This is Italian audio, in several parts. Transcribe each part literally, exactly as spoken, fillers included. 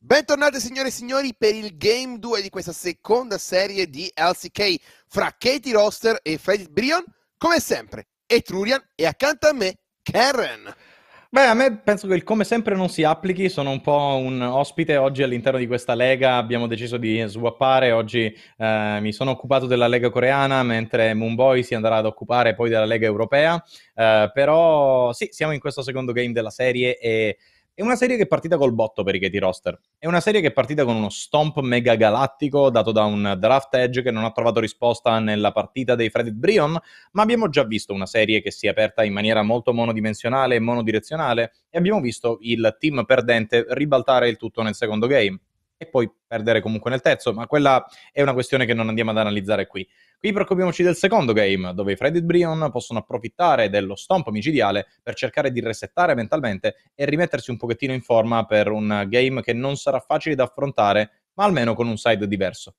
Bentornati signore e signori per il Game due di questa seconda serie di L C K fra Katie Roster e Freddy Brion, come sempre, Etrurian e accanto a me, Karen. Beh, a me penso che il come sempre non si applichi, sono un po' un ospite oggi all'interno di questa lega, abbiamo deciso di swappare, oggi eh, mi sono occupato della lega coreana, mentre Moonboy si andrà ad occupare poi della lega europea, eh, però sì, siamo in questo secondo game della serie e è una serie che è partita col botto per i Katie Roster, è una serie che è partita con uno stomp mega galattico dato da un draft edge che non ha trovato risposta nella partita dei Freddy Brion, ma abbiamo già visto una serie che si è aperta in maniera molto monodimensionale e monodirezionale e abbiamo visto il team perdente ribaltare il tutto nel secondo game e poi perdere comunque nel terzo, ma quella è una questione che non andiamo ad analizzare qui. Qui preoccupiamoci del secondo game, dove i Freddy Brion possono approfittare dello stomp micidiale per cercare di resettare mentalmente e rimettersi un pochettino in forma per un game che non sarà facile da affrontare, ma almeno con un side diverso.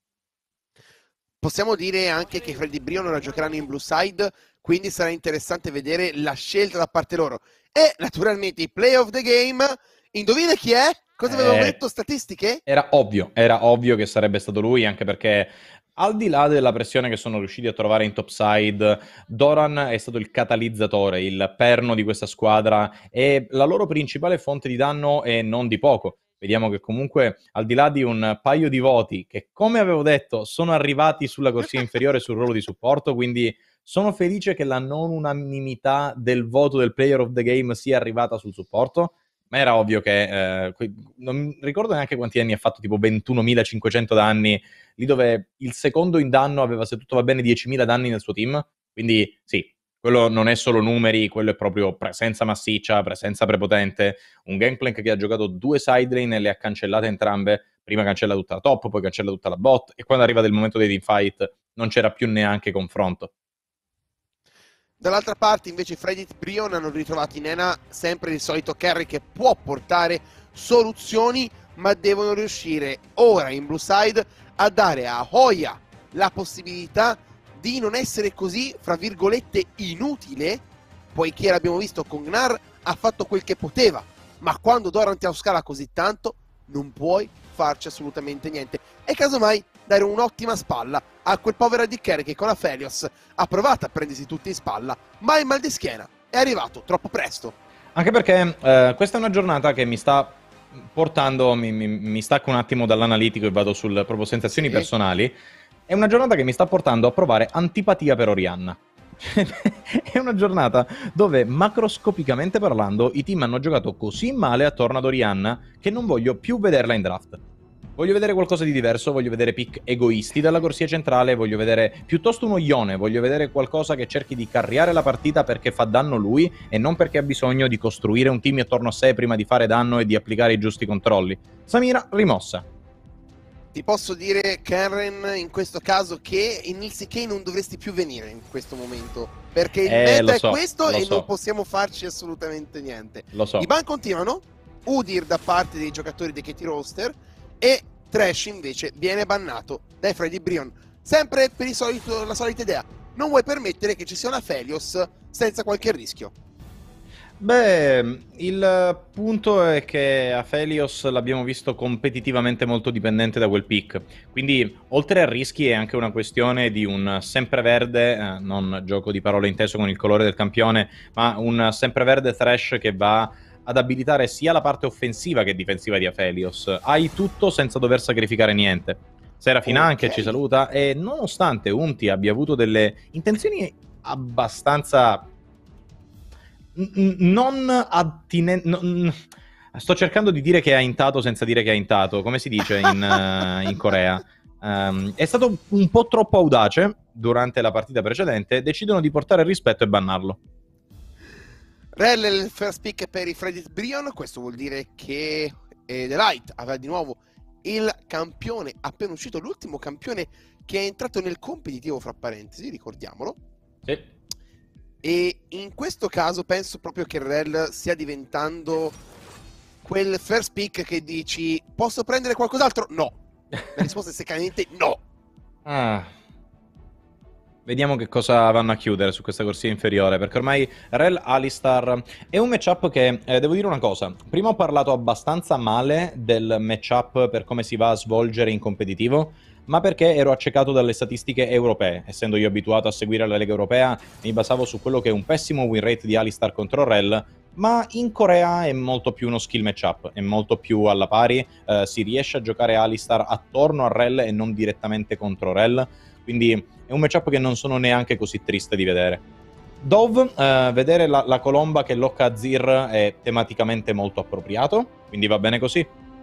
Possiamo dire anche che i Freddy Brion ora giocheranno in blue side, quindi sarà interessante vedere la scelta da parte loro. E naturalmente i play of the game, indovina chi è? Cosa Eh, avevamo detto? Statistiche? Era ovvio, era ovvio che sarebbe stato lui, anche perché al di là della pressione che sono riusciti a trovare in topside, Doran è stato il catalizzatore, il perno di questa squadra e la loro principale fonte di danno è non di poco. Vediamo che comunque al di là di un paio di voti che, come avevo detto, sono arrivati sulla corsia inferiore sul ruolo di supporto, quindi sono felice che la non unanimità del voto del player of the game sia arrivata sul supporto. Ma era ovvio che, eh, que- non ricordo neanche quanti anni ha fatto, tipo ventunomilacinquecento danni, lì dove il secondo in danno aveva, se tutto va bene, diecimila danni nel suo team. Quindi sì, quello non è solo numeri, quello è proprio presenza massiccia, presenza prepotente. Un Gangplank che ha giocato due side lane e le ha cancellate entrambe. Prima cancella tutta la top, poi cancella tutta la bot, e quando arriva il momento dei teamfight non c'era più neanche confronto. Dall'altra parte invece Freddy e Brion hanno ritrovato in Nena sempre il solito carry che può portare soluzioni, ma devono riuscire ora in blue side a dare a Hoya la possibilità di non essere così, fra virgolette, inutile, poiché l'abbiamo visto con Gnar ha fatto quel che poteva, ma quando Doran ti scala così tanto non puoi farci assolutamente niente, e casomai dare un'ottima spalla a quel povero A D Carry che con Aphelios ha provato a prendersi tutti in spalla, ma il mal di schiena è arrivato troppo presto. Anche perché eh, questa è una giornata che mi sta portando, mi, mi, mi stacco un attimo dall'analitico e vado sul proprio sensazioni Sì. personali. È una giornata che mi sta portando a provare antipatia per Orianna. È una giornata dove, macroscopicamente parlando, i team hanno giocato così male attorno ad Orianna che non voglio più vederla in draft. Voglio vedere qualcosa di diverso, voglio vedere pick egoisti dalla corsia centrale, voglio vedere piuttosto uno Ione, voglio vedere qualcosa che cerchi di carriare la partita perché fa danno lui e non perché ha bisogno di costruire un team attorno a sé prima di fare danno e di applicare i giusti controlli. Samira, rimossa. Ti posso dire, Karen, in questo caso che in L C K non dovresti più venire in questo momento, perché il Eh, meta lo so, è questo lo e so. non possiamo farci assolutamente niente. Lo so. I ban continuano, Udyr da parte dei giocatori dei Katie Roster e Thresh invece viene bannato dai Freddy Brion, sempre per il solito, la solita idea: non vuoi permettere che ci sia una Aphelios senza qualche rischio. Beh, il punto è che Aphelios l'abbiamo visto competitivamente molto dipendente da quel pick, quindi oltre a rischi è anche una questione di un sempreverde, eh, non gioco di parole inteso con il colore del campione, ma un sempreverde Thresh che va ad abilitare sia la parte offensiva che difensiva di Aphelios. Hai tutto senza dover sacrificare niente. Serafin anche Ok. ci saluta, e nonostante Unti abbia avuto delle intenzioni abbastanza n- non attinenti. Non... Sto cercando di dire che ha intato senza dire che ha intato, come si dice in, uh, in Corea. Um, è stato un po' troppo audace durante la partita precedente, decidono di portare il rispetto e bannarlo. Rel è il first pick per i Freddy Brion, questo vuol dire che eh, The Light aveva di nuovo il campione appena uscito, l'ultimo campione che è entrato nel competitivo, fra parentesi, ricordiamolo. Sì. E in questo caso penso proprio che Rel stia diventando quel first pick che dici: posso prendere qualcos'altro? No. La risposta è seccamente no. Ah. Vediamo che cosa vanno a chiudere su questa corsia inferiore, perché ormai Rell Alistar è un matchup che, eh, devo dire una cosa, prima ho parlato abbastanza male del matchup per come si va a svolgere in competitivo, ma perché ero accecato dalle statistiche europee. Essendo io abituato a seguire la Lega Europea, mi basavo su quello che è un pessimo win rate di Alistar contro Rell, ma in Corea è molto più uno skill matchup, è molto più alla pari, eh, si riesce a giocare Alistar attorno a Rell e non direttamente contro Rell, quindi è un matchup che non sono neanche così triste di vedere. Dove, eh, vedere la, la colomba che locca Azir è tematicamente molto appropriato, quindi va bene così.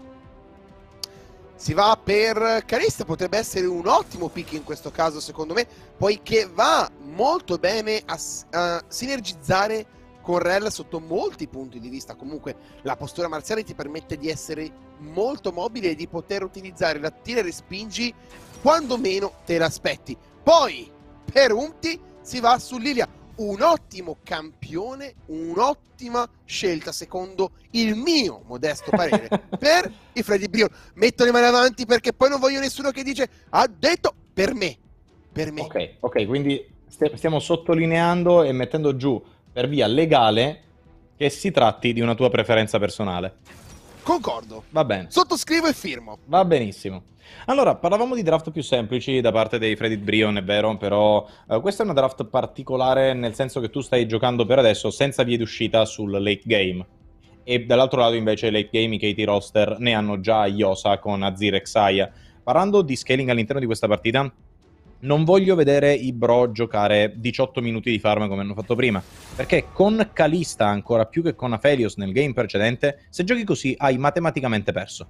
Si va per Kalista, potrebbe essere un ottimo pick in questo caso secondo me, poiché va molto bene a, a sinergizzare con Rell sotto molti punti di vista. Comunque la postura marziale ti permette di essere molto mobile e di poter utilizzare la tira e respingi quando meno te l'aspetti. Poi per Umti si va su Lilia, un ottimo campione, un'ottima scelta secondo il mio modesto parere per i Freddy Brion. Metto le mani avanti perché poi non voglio nessuno che dice ha detto per me, per me. Ok, ok, quindi stiamo sottolineando e mettendo giù per via legale che si tratti di una tua preferenza personale. Concordo. Va bene. Sottoscrivo e firmo. Va benissimo. Allora, parlavamo di draft più semplici da parte dei Freddy Brion, è vero, però uh, questa è una draft particolare nel senso che tu stai giocando per adesso senza vie d'uscita sul late game. E dall'altro lato invece late game i Katie roster ne hanno già Iosa con Azir e Xayah. Parlando di scaling all'interno di questa partita, non voglio vedere i bro giocare diciotto minuti di farm come hanno fatto prima, perché con Kalista ancora più che con Aphelios nel game precedente, se giochi così hai matematicamente perso.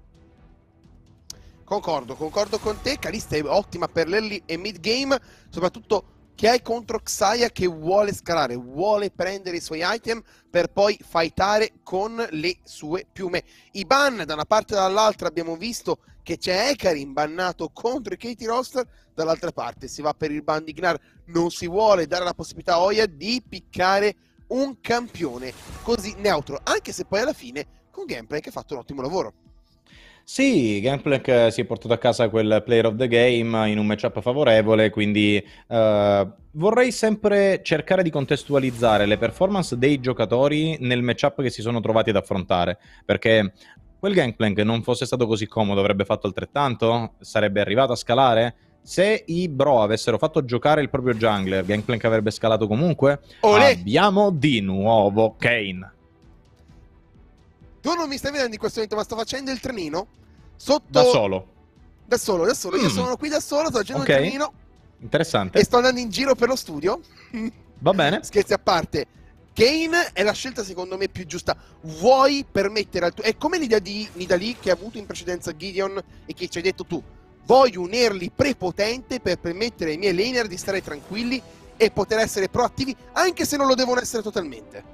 Concordo, concordo con te. Kalista è ottima per l'early e mid game, soprattutto che hai contro Xayah che vuole scalare, vuole prendere i suoi item per poi fightare con le sue piume. I ban da una parte e dall'altra abbiamo visto che c'è Ekarim bannato contro i Katie roster, dall'altra parte si va per il ban di Gnar, non si vuole dare la possibilità a Oya di piccare un campione così neutro, anche se poi alla fine con Gameplay che ha fatto un ottimo lavoro. Sì, Gameplay si è portato a casa quel player of the game in un matchup favorevole, quindi uh, vorrei sempre cercare di contestualizzare le performance dei giocatori nel matchup che si sono trovati ad affrontare, perché quel Gangplank non fosse stato così comodo avrebbe fatto altrettanto? Sarebbe arrivato a scalare? Se i bro avessero fatto giocare il proprio jungler, Gangplank avrebbe scalato comunque? Olè! Abbiamo di nuovo Kayn. Tu non mi stai vedendo in questo momento, ma sto facendo il trenino sotto... Da solo? Da solo, da solo. Mm. Io sono qui da solo, sto facendo okay. il trenino. Interessante. E sto andando in giro per lo studio. Va bene. Scherzi a parte. Kayn è la scelta secondo me più giusta. Vuoi permettere al tuo... È come l'idea di Nidalee che ha avuto in precedenza Gideon e che ci hai detto tu. Voglio un early prepotente per permettere ai miei laner di stare tranquilli e poter essere proattivi anche se non lo devono essere totalmente.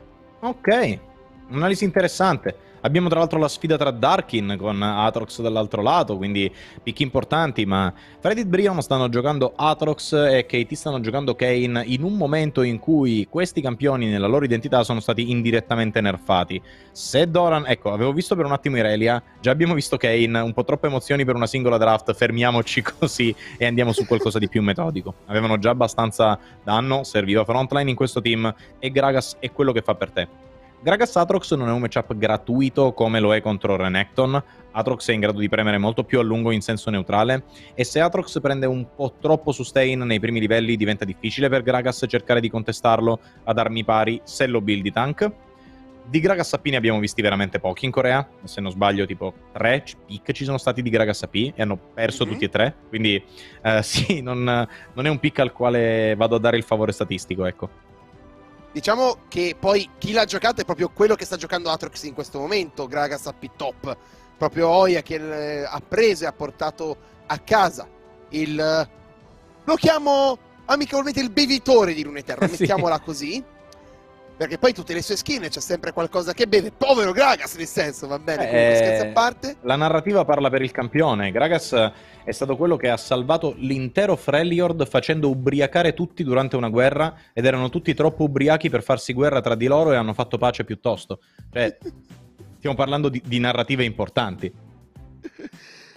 Ok. Un'analisi interessante. Abbiamo tra l'altro la sfida tra Darkin con Aatrox dall'altro lato, quindi picchi importanti, ma Freddy e Brion stanno giocando Aatrox e K T stanno giocando Kayn in un momento in cui questi campioni nella loro identità sono stati indirettamente nerfati. Se Doran... Ecco, avevo visto per un attimo Irelia, già abbiamo visto Kayn, un po' troppe emozioni per una singola draft, fermiamoci così e andiamo su qualcosa di più metodico. Avevano già abbastanza danno, serviva frontline in questo team e Gragas è quello che fa per te. Gragas Aatrox non è un matchup gratuito come lo è contro Renekton. Aatrox è in grado di premere molto più a lungo in senso neutrale e se Aatrox prende un po' troppo sustain nei primi livelli diventa difficile per Gragas cercare di contestarlo ad armi pari se lo buildi tank. Di Gragas A P ne abbiamo visti veramente pochi in Corea, se non sbaglio tipo tre pick ci sono stati di Gragas A P e hanno perso mm-hmm. tutti e tre, quindi uh, sì, non, non è un pick al quale vado a dare il favore statistico, ecco. Diciamo che poi chi l'ha giocato è proprio quello che sta giocando Aatrox in questo momento, Gragas A P top. Proprio Oya che eh, ha preso e ha portato a casa il... lo chiamo amichevolmente il bevitore di Runeterra, sì. Mettiamola così. Perché poi tutte le sue skin c'è sempre qualcosa che beve. Povero Gragas, nel senso, va bene, comunque, eh, scherzi a parte. La narrativa parla per il campione. Gragas è stato quello che ha salvato l'intero Freljord facendo ubriacare tutti durante una guerra ed erano tutti troppo ubriachi per farsi guerra tra di loro e hanno fatto pace piuttosto. Cioè, stiamo parlando di, di narrative importanti.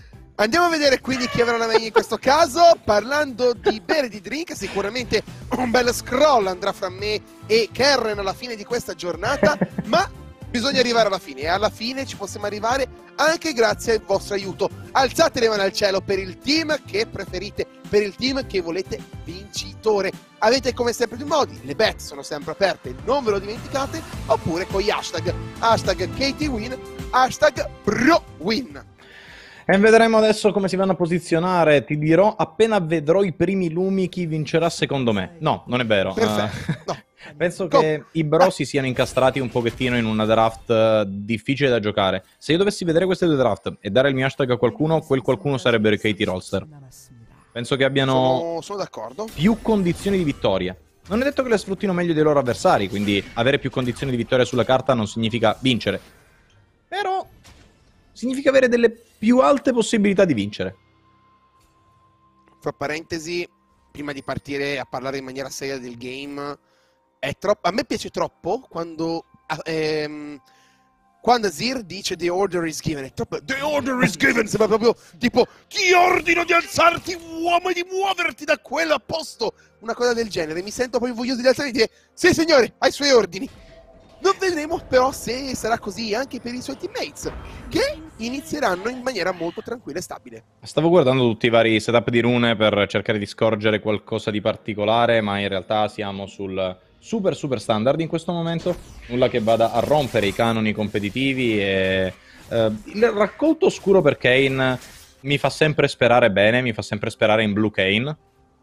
Andiamo a vedere quindi chi avrà la meglio in questo caso. Parlando di bere di drink, sicuramente un bel scroll andrà fra me e Karen alla fine di questa giornata, ma bisogna arrivare alla fine e alla fine ci possiamo arrivare anche grazie al vostro aiuto. Alzate le mani al cielo per il team che preferite, per il team che volete vincitore. Avete come sempre due modi, le bet sono sempre aperte, non ve lo dimenticate, oppure con gli hashtag, hashtag KTWin, hashtag BroWin. E vedremo adesso come si vanno a posizionare. Ti dirò appena vedrò i primi lumi chi vincerà secondo me. No, non è vero. Perfetto. Uh, no. Penso Go. che i bro si siano incastrati un pochettino in una draft uh, difficile da giocare. Se io dovessi vedere queste due draft e dare il mio hashtag a qualcuno, quel qualcuno sarebbero i Katie Rollster. Penso che abbiano sono, sono d'accordo. più condizioni di vittoria. Non è detto che le sfruttino meglio dei loro avversari, quindi avere più condizioni di vittoria sulla carta non significa vincere. Però significa avere delle più alte possibilità di vincere. Fra parentesi, prima di partire a parlare in maniera seria del game, è troppo, a me piace troppo quando ehm, quando Azir dice the order is given, è troppo, the order is given, sembra proprio tipo ti ordino di alzarti uomo e di muoverti da quello a posto, una cosa del genere. Mi sento poi voglioso di alzare e dire sì signore, ai suoi ordini. Non vedremo però se sarà così anche per i suoi teammates, che inizieranno in maniera molto tranquilla e stabile. Stavo guardando tutti i vari setup di rune per cercare di scorgere qualcosa di particolare, ma in realtà siamo sul super super standard in questo momento. Nulla che vada a rompere i canoni competitivi e eh, il raccolto oscuro per Kayn mi fa sempre sperare bene, mi fa sempre sperare in Blue Kayn.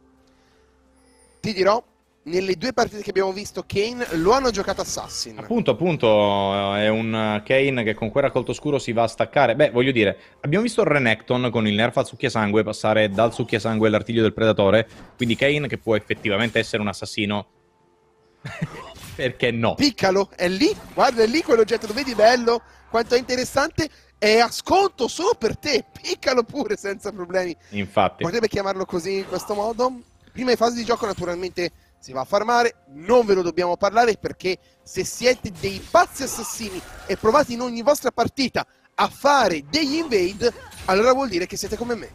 Ti dirò, nelle due partite che abbiamo visto Kayn lo hanno giocato Assassin. Appunto, appunto, è un Kayn che con quel raccolto oscuro si va a staccare. Beh, voglio dire, abbiamo visto Renekton con il nerf al succhiasangue passare dal succhiasangue all'artiglio del predatore, quindi Kayn che può effettivamente essere un assassino. Perché no? Piccalo, è lì, guarda, è lì quell'oggetto, lo vedi bello? Quanto è interessante, è a sconto solo per te, piccalo pure senza problemi. Infatti. Potrebbe chiamarlo così in questo modo. Prima fase di gioco naturalmente si va a farmare, non ve lo dobbiamo parlare perché se siete dei pazzi assassini e provate in ogni vostra partita a fare degli invade, allora vuol dire che siete come me.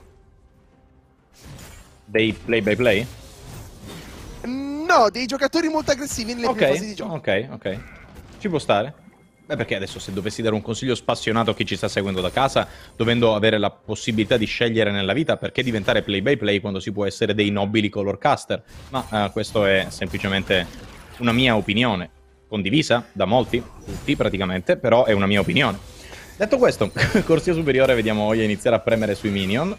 Dei play by play? No, dei giocatori molto aggressivi nelle okay, prime fasi di gioco. Ok, ok. Ci può stare? Beh, perché adesso se dovessi dare un consiglio spassionato a chi ci sta seguendo da casa, dovendo avere la possibilità di scegliere nella vita, perché diventare play by play quando si può essere dei nobili color caster? Ma uh, questo è semplicemente una mia opinione, condivisa da molti, tutti praticamente, però è una mia opinione. Detto questo, corsia superiore, vediamo Oya iniziare a premere sui minion.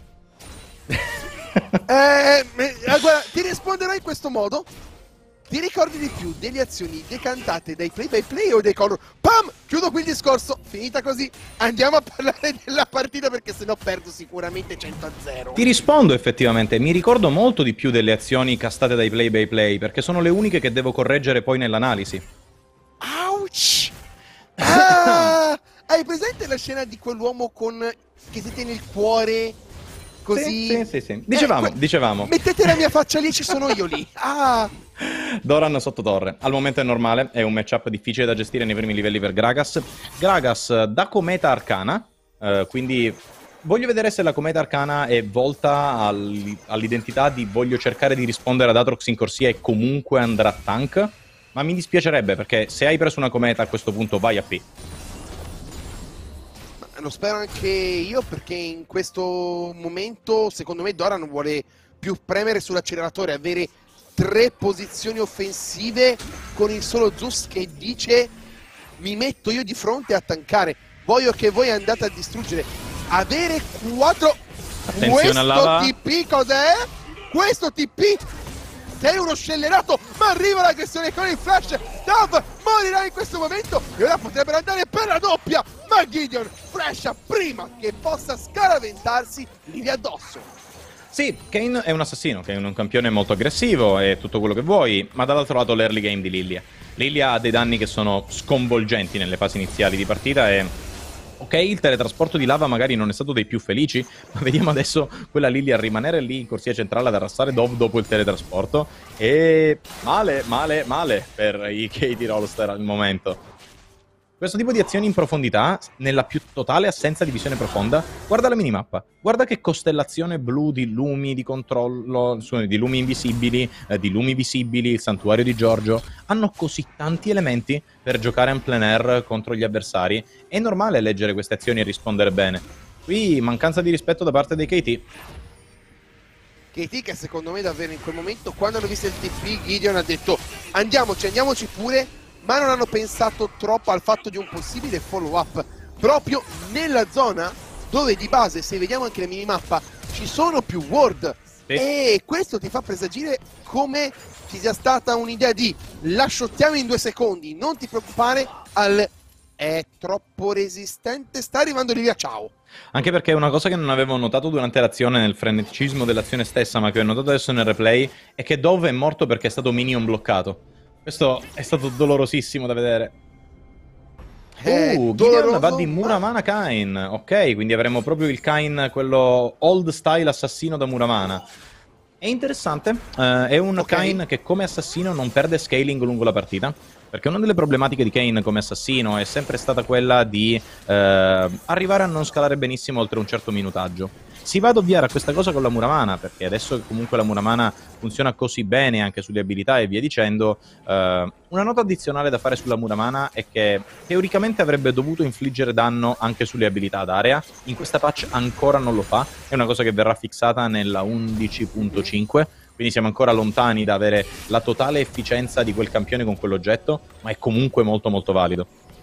eh, guarda, ti risponderò in questo modo. Ti ricordi di più delle azioni decantate dai play by play o dei color? Pam! Chiudo qui il discorso, finita così. Andiamo a parlare della partita perché sennò perdo sicuramente cento a zero. Ti rispondo effettivamente, mi ricordo molto di più delle azioni castate dai play by play perché sono le uniche che devo correggere poi nell'analisi. Ouch! Ah, hai presente la scena di quell'uomo con che si tiene il cuore così? Sì, sì, sì, sì. Dicevamo, eh, dicevamo. Mettete la mia faccia lì, ci sono io lì. Ah! Doran sotto torre. Al momento è normale, è un matchup difficile da gestire nei primi livelli per Gragas. Gragas da cometa arcana, eh, quindi voglio vedere se la cometa arcana è volta al, all'identità di voglio cercare di rispondere ad Aatrox in corsia e comunque andrà tank, ma mi dispiacerebbe perché se hai preso una cometa a questo punto vai a P. Lo spero anche io perché in questo momento secondo me Doran vuole più premere sull'acceleratore, avere tre posizioni offensive con il solo Zeus che dice mi metto io di fronte a tankare, voglio che voi andate a distruggere, avere quattro. Attenzione alla T P cos'è? Questo T P sei uno scellerato, ma arriva l'aggressione con il flash. Tav morirà in questo momento e ora potrebbero andare per la doppia, ma Gideon flasha prima che possa scaraventarsi lì addosso. Sì, Kayn è un assassino, Kayn è un campione molto aggressivo e tutto quello che vuoi, ma dall'altro lato l'early game di Lilia. Lilia ha dei danni che sono sconvolgenti nelle fasi iniziali di partita e... ok, il teletrasporto di lava magari non è stato dei più felici, ma vediamo adesso quella Lilia a rimanere lì in corsia centrale ad arrastare Dove dopo il teletrasporto. E male, male, male per i Katie Rollster al momento. Questo tipo di azioni in profondità, nella più totale assenza di visione profonda, guarda la minimappa, guarda che costellazione blu di lumi di controllo, di lumi invisibili, eh, di lumi visibili, il santuario di Giorgio, hanno così tanti elementi per giocare en plein air contro gli avversari. È normale leggere queste azioni e rispondere bene. Qui mancanza di rispetto da parte dei K T. K T che secondo me davvero in quel momento, quando hanno visto il T P, Gideon ha detto andiamoci, andiamoci pure, ma non hanno pensato troppo al fatto di un possibile follow up proprio nella zona dove di base, se vediamo anche la minimappa, ci sono più ward, sì. E questo ti fa presagire come ci sia stata un'idea di lasciottiamo in due secondi, non ti preoccupare, al è troppo resistente, sta arrivando lì via, ciao. Anche perché una cosa che non avevo notato durante l'azione, nel frenetismo dell'azione stessa, ma che ho notato adesso nel replay, è che Dove è morto perché è stato minion bloccato. Questo è stato dolorosissimo da vedere. Eh, uh, Gideon va di Muramana Kayn. Ok, quindi avremo proprio il Kayn, quello old style assassino da Muramana. È interessante, uh, è un okay. Kayn che come assassino non perde scaling lungo la partita, perché una delle problematiche di Kayn come assassino è sempre stata quella di uh, arrivare a non scalare benissimo oltre un certo minutaggio. Si va ad ovviare a questa cosa con la Muramana, perché adesso comunque la Muramana funziona così bene anche sulle abilità e via dicendo. Uh, una nota addizionale da fare sulla Muramana è che teoricamente avrebbe dovuto infliggere danno anche sulle abilità d'area. In questa patch ancora non lo fa, è una cosa che verrà fissata nella undici punto cinque, quindi siamo ancora lontani da avere la totale efficienza di quel campione con quell'oggetto, ma è comunque molto molto valido.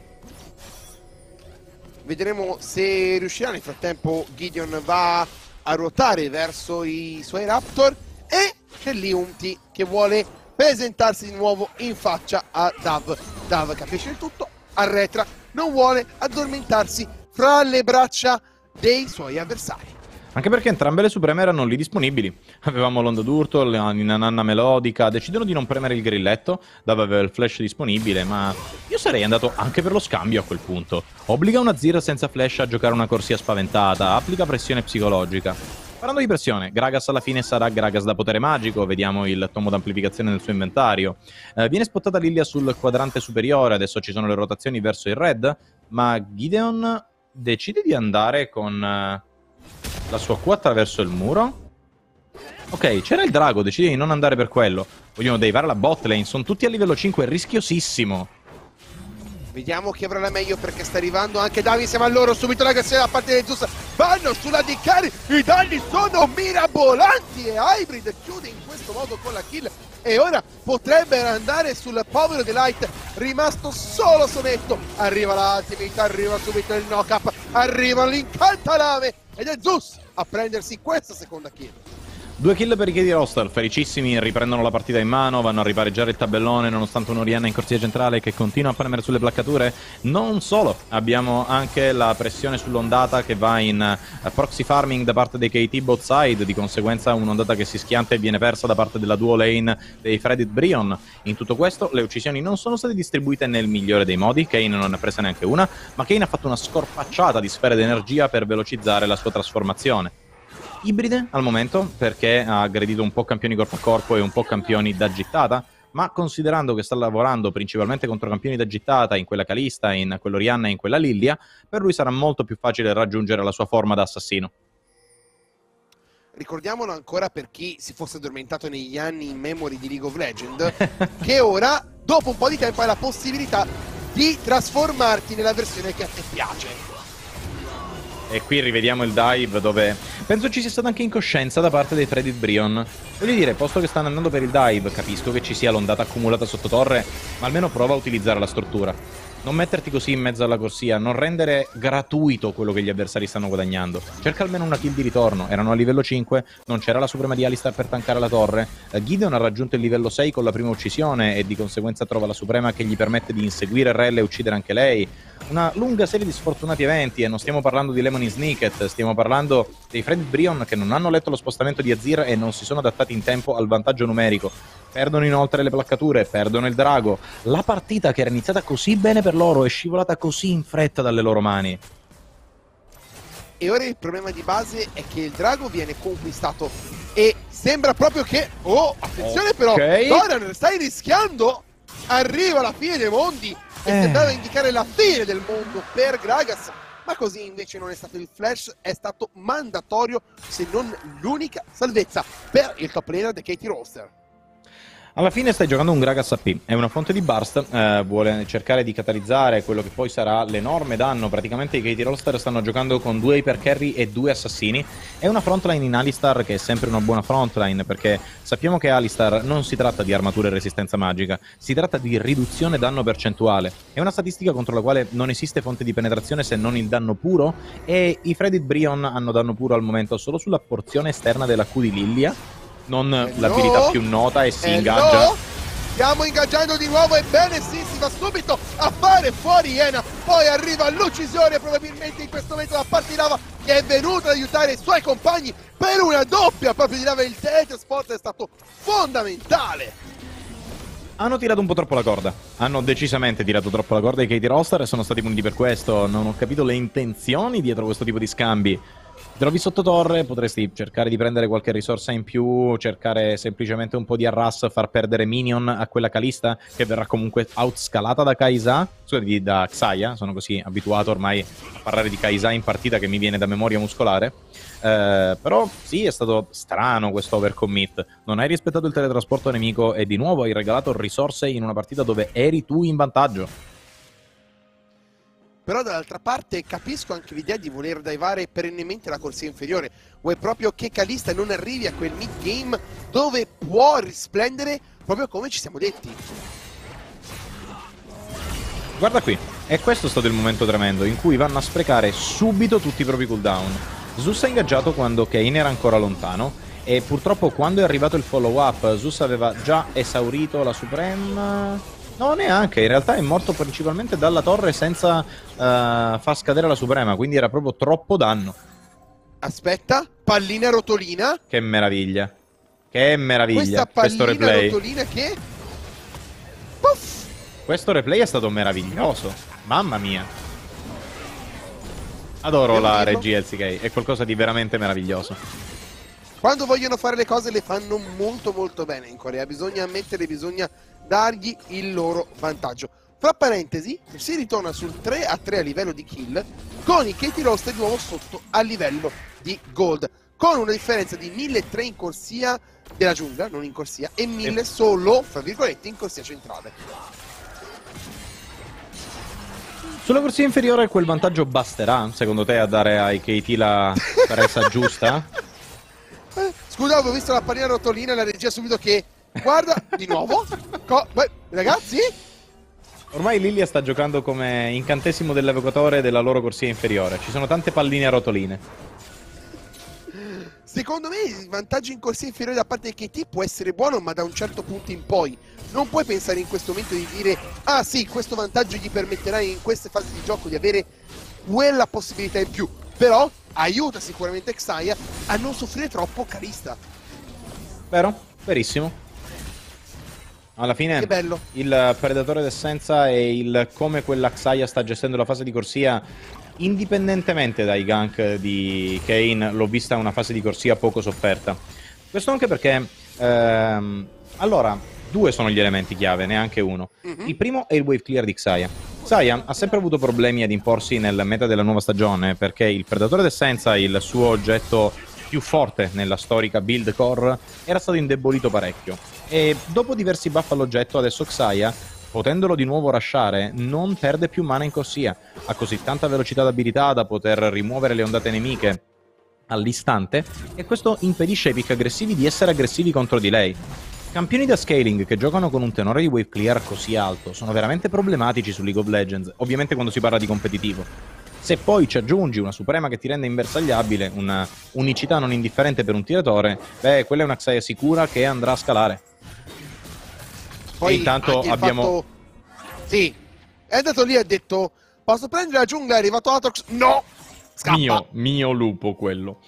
Vedremo se riuscirà. Nel frattempo Gideon va a ruotare verso i suoi Raptor e c'è lì Umti che vuole presentarsi di nuovo in faccia a Dav. Dav capisce il tutto, arretra, non vuole addormentarsi fra le braccia dei suoi avversari. Anche perché entrambe le supreme erano lì disponibili. Avevamo l'onda d'urto, la nanna melodica, decidono di non premere il grilletto, Dav aveva il flash disponibile, ma io sarei andato anche per lo scambio a quel punto. Obbliga una Azir senza flash a giocare una corsia spaventata, applica pressione psicologica. Parlando di pressione, Gragas alla fine sarà Gragas da potere magico, vediamo il tomo d'amplificazione nel suo inventario. Eh, viene spottata Lilia sul quadrante superiore, adesso ci sono le rotazioni verso il red, ma Gideon decide di andare con... Eh, la sua Q attraverso il muro. Ok, c'era il drago, decide di non andare per quello. Vogliono derivare la bot lane, sono tutti a livello cinque, è rischiosissimo. Vediamo chi avrà la meglio perché sta arrivando anche Davi insieme a loro. Subito l'aggressione da parte di Zeus. Vanno sulla D carry, i danni sono mirabolanti e Hybrid chiude in questo modo con la kill. E ora potrebbero andare sul povero Delight, rimasto solo sonetto. Arriva la ultimate, arriva subito il knock-up, arriva l'incantalame ed è Zeus a prendersi questa seconda kill. Due kill per i K T roster, felicissimi, riprendono la partita in mano, vanno a ripareggiare il tabellone nonostante un Orianna in corsia centrale che continua a premere sulle placcature. Non solo, abbiamo anche la pressione sull'ondata che va in uh, proxy farming da parte dei K T both side, di conseguenza un'ondata che si schianta e viene persa da parte della duo lane dei Fredit Brion. In tutto questo le uccisioni non sono state distribuite nel migliore dei modi, Kayn non ne ha presa neanche una, ma Kayn ha fatto una scorpacciata di sfere d'energia per velocizzare la sua trasformazione. Ibride al momento perché ha aggredito un po' campioni corpo a corpo e un po' campioni da gittata, ma considerando che sta lavorando principalmente contro campioni da gittata in quella Kalista, in quell'Orianna e in quella Lilia, per lui sarà molto più facile raggiungere la sua forma da assassino. Ricordiamolo ancora per chi si fosse addormentato negli anni in memory di League of Legends, che ora, dopo un po' di tempo, hai la possibilità di trasformarti nella versione che a te piace. E qui rivediamo il dive dove penso ci sia stata anche incoscienza da parte dei Fredit Brion. Voglio dire, posto che stanno andando per il dive, capisco che ci sia l'ondata accumulata sotto torre, ma almeno prova a utilizzare la struttura. Non metterti così in mezzo alla corsia, non rendere gratuito quello che gli avversari stanno guadagnando. Cerca almeno una kill di ritorno, erano a livello cinque, non c'era la suprema di Alistar per tankare la torre. Gideon ha raggiunto il livello sei con la prima uccisione e di conseguenza trova la suprema che gli permette di inseguire Rell e uccidere anche lei. Una lunga serie di sfortunati eventi e non stiamo parlando di Lemony Snicket, stiamo parlando dei Fredit Brion che non hanno letto lo spostamento di Azir e non si sono adattati in tempo al vantaggio numerico. Perdono inoltre le placcature, perdono il drago. La partita che era iniziata così bene per loro è scivolata così in fretta dalle loro mani. E ora il problema di base è che il drago viene conquistato e sembra proprio che... Oh, attenzione okay. Però, Doran, stai rischiando? Arriva la fine dei mondi che Eh. sembrava indicare la fine del mondo per Gragas, ma così invece non è stato. Il flash è stato mandatorio, se non l'unica salvezza per il top laner di Katie Roster. Alla fine stai giocando un Gragas A P, è una fonte di burst, eh, vuole cercare di catalizzare quello che poi sarà l'enorme danno. Praticamente i Katie Roster stanno giocando con due hyper carry e due assassini. È una frontline in Alistar che è sempre una buona frontline, perché sappiamo che Alistar non si tratta di armatura e resistenza magica, si tratta di riduzione danno percentuale. È una statistica contro la quale non esiste fonte di penetrazione se non il danno puro, e i Fredit Brion hanno danno puro al momento solo sulla porzione esterna della Q di Lilia, non l'abilità più nota, e si Hello? ingaggia. Stiamo ingaggiando di nuovo, ebbene sì, si va subito a fare fuori Iena, poi arriva l'uccisione probabilmente in questo momento da parte di Lava, che è venuto ad aiutare i suoi compagni per una doppia proprio di Lava. Il teletrasport è stato fondamentale. Hanno tirato un po' troppo la corda, hanno decisamente tirato troppo la corda i Katie Roster e sono stati puniti per questo. Non ho capito le intenzioni dietro questo tipo di scambi. Ti trovi sotto torre, potresti cercare di prendere qualche risorsa in più, cercare semplicemente un po' di harass, far perdere minion a quella Kalista che verrà comunque outscalata da Kai'Sa, scusate, da Xayah. Sono così abituato ormai a parlare di Kai'Sa in partita che mi viene da memoria muscolare. Eh, però sì, è stato strano questo overcommit. Non hai rispettato il teletrasporto nemico e di nuovo hai regalato risorse in una partita dove eri tu in vantaggio. Però dall'altra parte capisco anche l'idea di voler divare perennemente la corsia inferiore. Vuoi proprio che Kalista non arrivi a quel mid game dove può risplendere proprio come ci siamo detti. Guarda qui, e questo è stato il momento tremendo in cui vanno a sprecare subito tutti i propri cooldown. Zeus ha ingaggiato quando Kayn era ancora lontano, e purtroppo quando è arrivato il follow up Zeus aveva già esaurito la Supreme. No, neanche, in realtà è morto principalmente dalla torre senza uh, far scadere la Suprema, quindi era proprio troppo danno. Aspetta, pallina rotolina. Che meraviglia, che meraviglia. Questa questo pallina replay. rotolina che... Puff! Questo replay è stato meraviglioso, mamma mia. Adoro Devo la dirlo. regia L C K, è qualcosa di veramente meraviglioso. Quando vogliono fare le cose le fanno molto molto bene in Corea, bisogna ammettere, bisogna dargli il loro vantaggio. Fra parentesi, si ritorna sul tre a tre a livello di kill, con i Katie Roster di nuovo sotto a livello di gold, con una differenza di milletrecento in corsia della giungla, non in corsia, e mille solo, fra virgolette, in corsia centrale. Sulla corsia inferiore quel vantaggio basterà, secondo te, a dare ai Katie la resa giusta? Eh, scusa, avevo visto la pallina rotolina e la regia subito che... Guarda, di nuovo? Co beh, ragazzi? Ormai Lilia sta giocando come incantesimo dell'evocatore della loro corsia inferiore. Ci sono tante palline rotoline. Secondo me il vantaggio in corsia inferiore da parte di K T può essere buono, ma da un certo punto in poi. Non puoi pensare in questo momento di dire ah sì, questo vantaggio gli permetterà in queste fasi di gioco di avere quella possibilità in più. Però aiuta sicuramente Xayah a non soffrire troppo Kalista. Vero? Verissimo. Alla fine Che bello. il Predatore d'essenza e il come quella Xayah sta gestendo la fase di corsia, indipendentemente dai gank di Kayn, l'ho vista una fase di corsia poco sofferta. Questo anche perché ehm, allora, due sono gli elementi chiave, neanche uno. Mm-hmm. Il primo è il wave clear di Xayah. Xayah ha sempre avuto problemi ad imporsi nel meta della nuova stagione, perché il Predatore d'essenza, il suo oggetto più forte nella storica build core, era stato indebolito parecchio, e dopo diversi buff all'oggetto adesso Xayah, potendolo di nuovo rushare, non perde più mana in corsia, ha così tanta velocità d'abilità da poter rimuovere le ondate nemiche all'istante, e questo impedisce ai pick aggressivi di essere aggressivi contro di lei. Campioni da scaling che giocano con un tenore di wave clear così alto sono veramente problematici su League of Legends, ovviamente quando si parla di competitivo. Se poi ci aggiungi una Suprema che ti rende imbersagliabile, una unicità non indifferente per un tiratore, beh, quella è una Xayah sicura che andrà a scalare. Poi e intanto anche il abbiamo... fatto... Sì, è andato lì e ha detto posso prendere la giungla, è arrivato Aatrox? No! Scappa! Mio, mio lupo quello.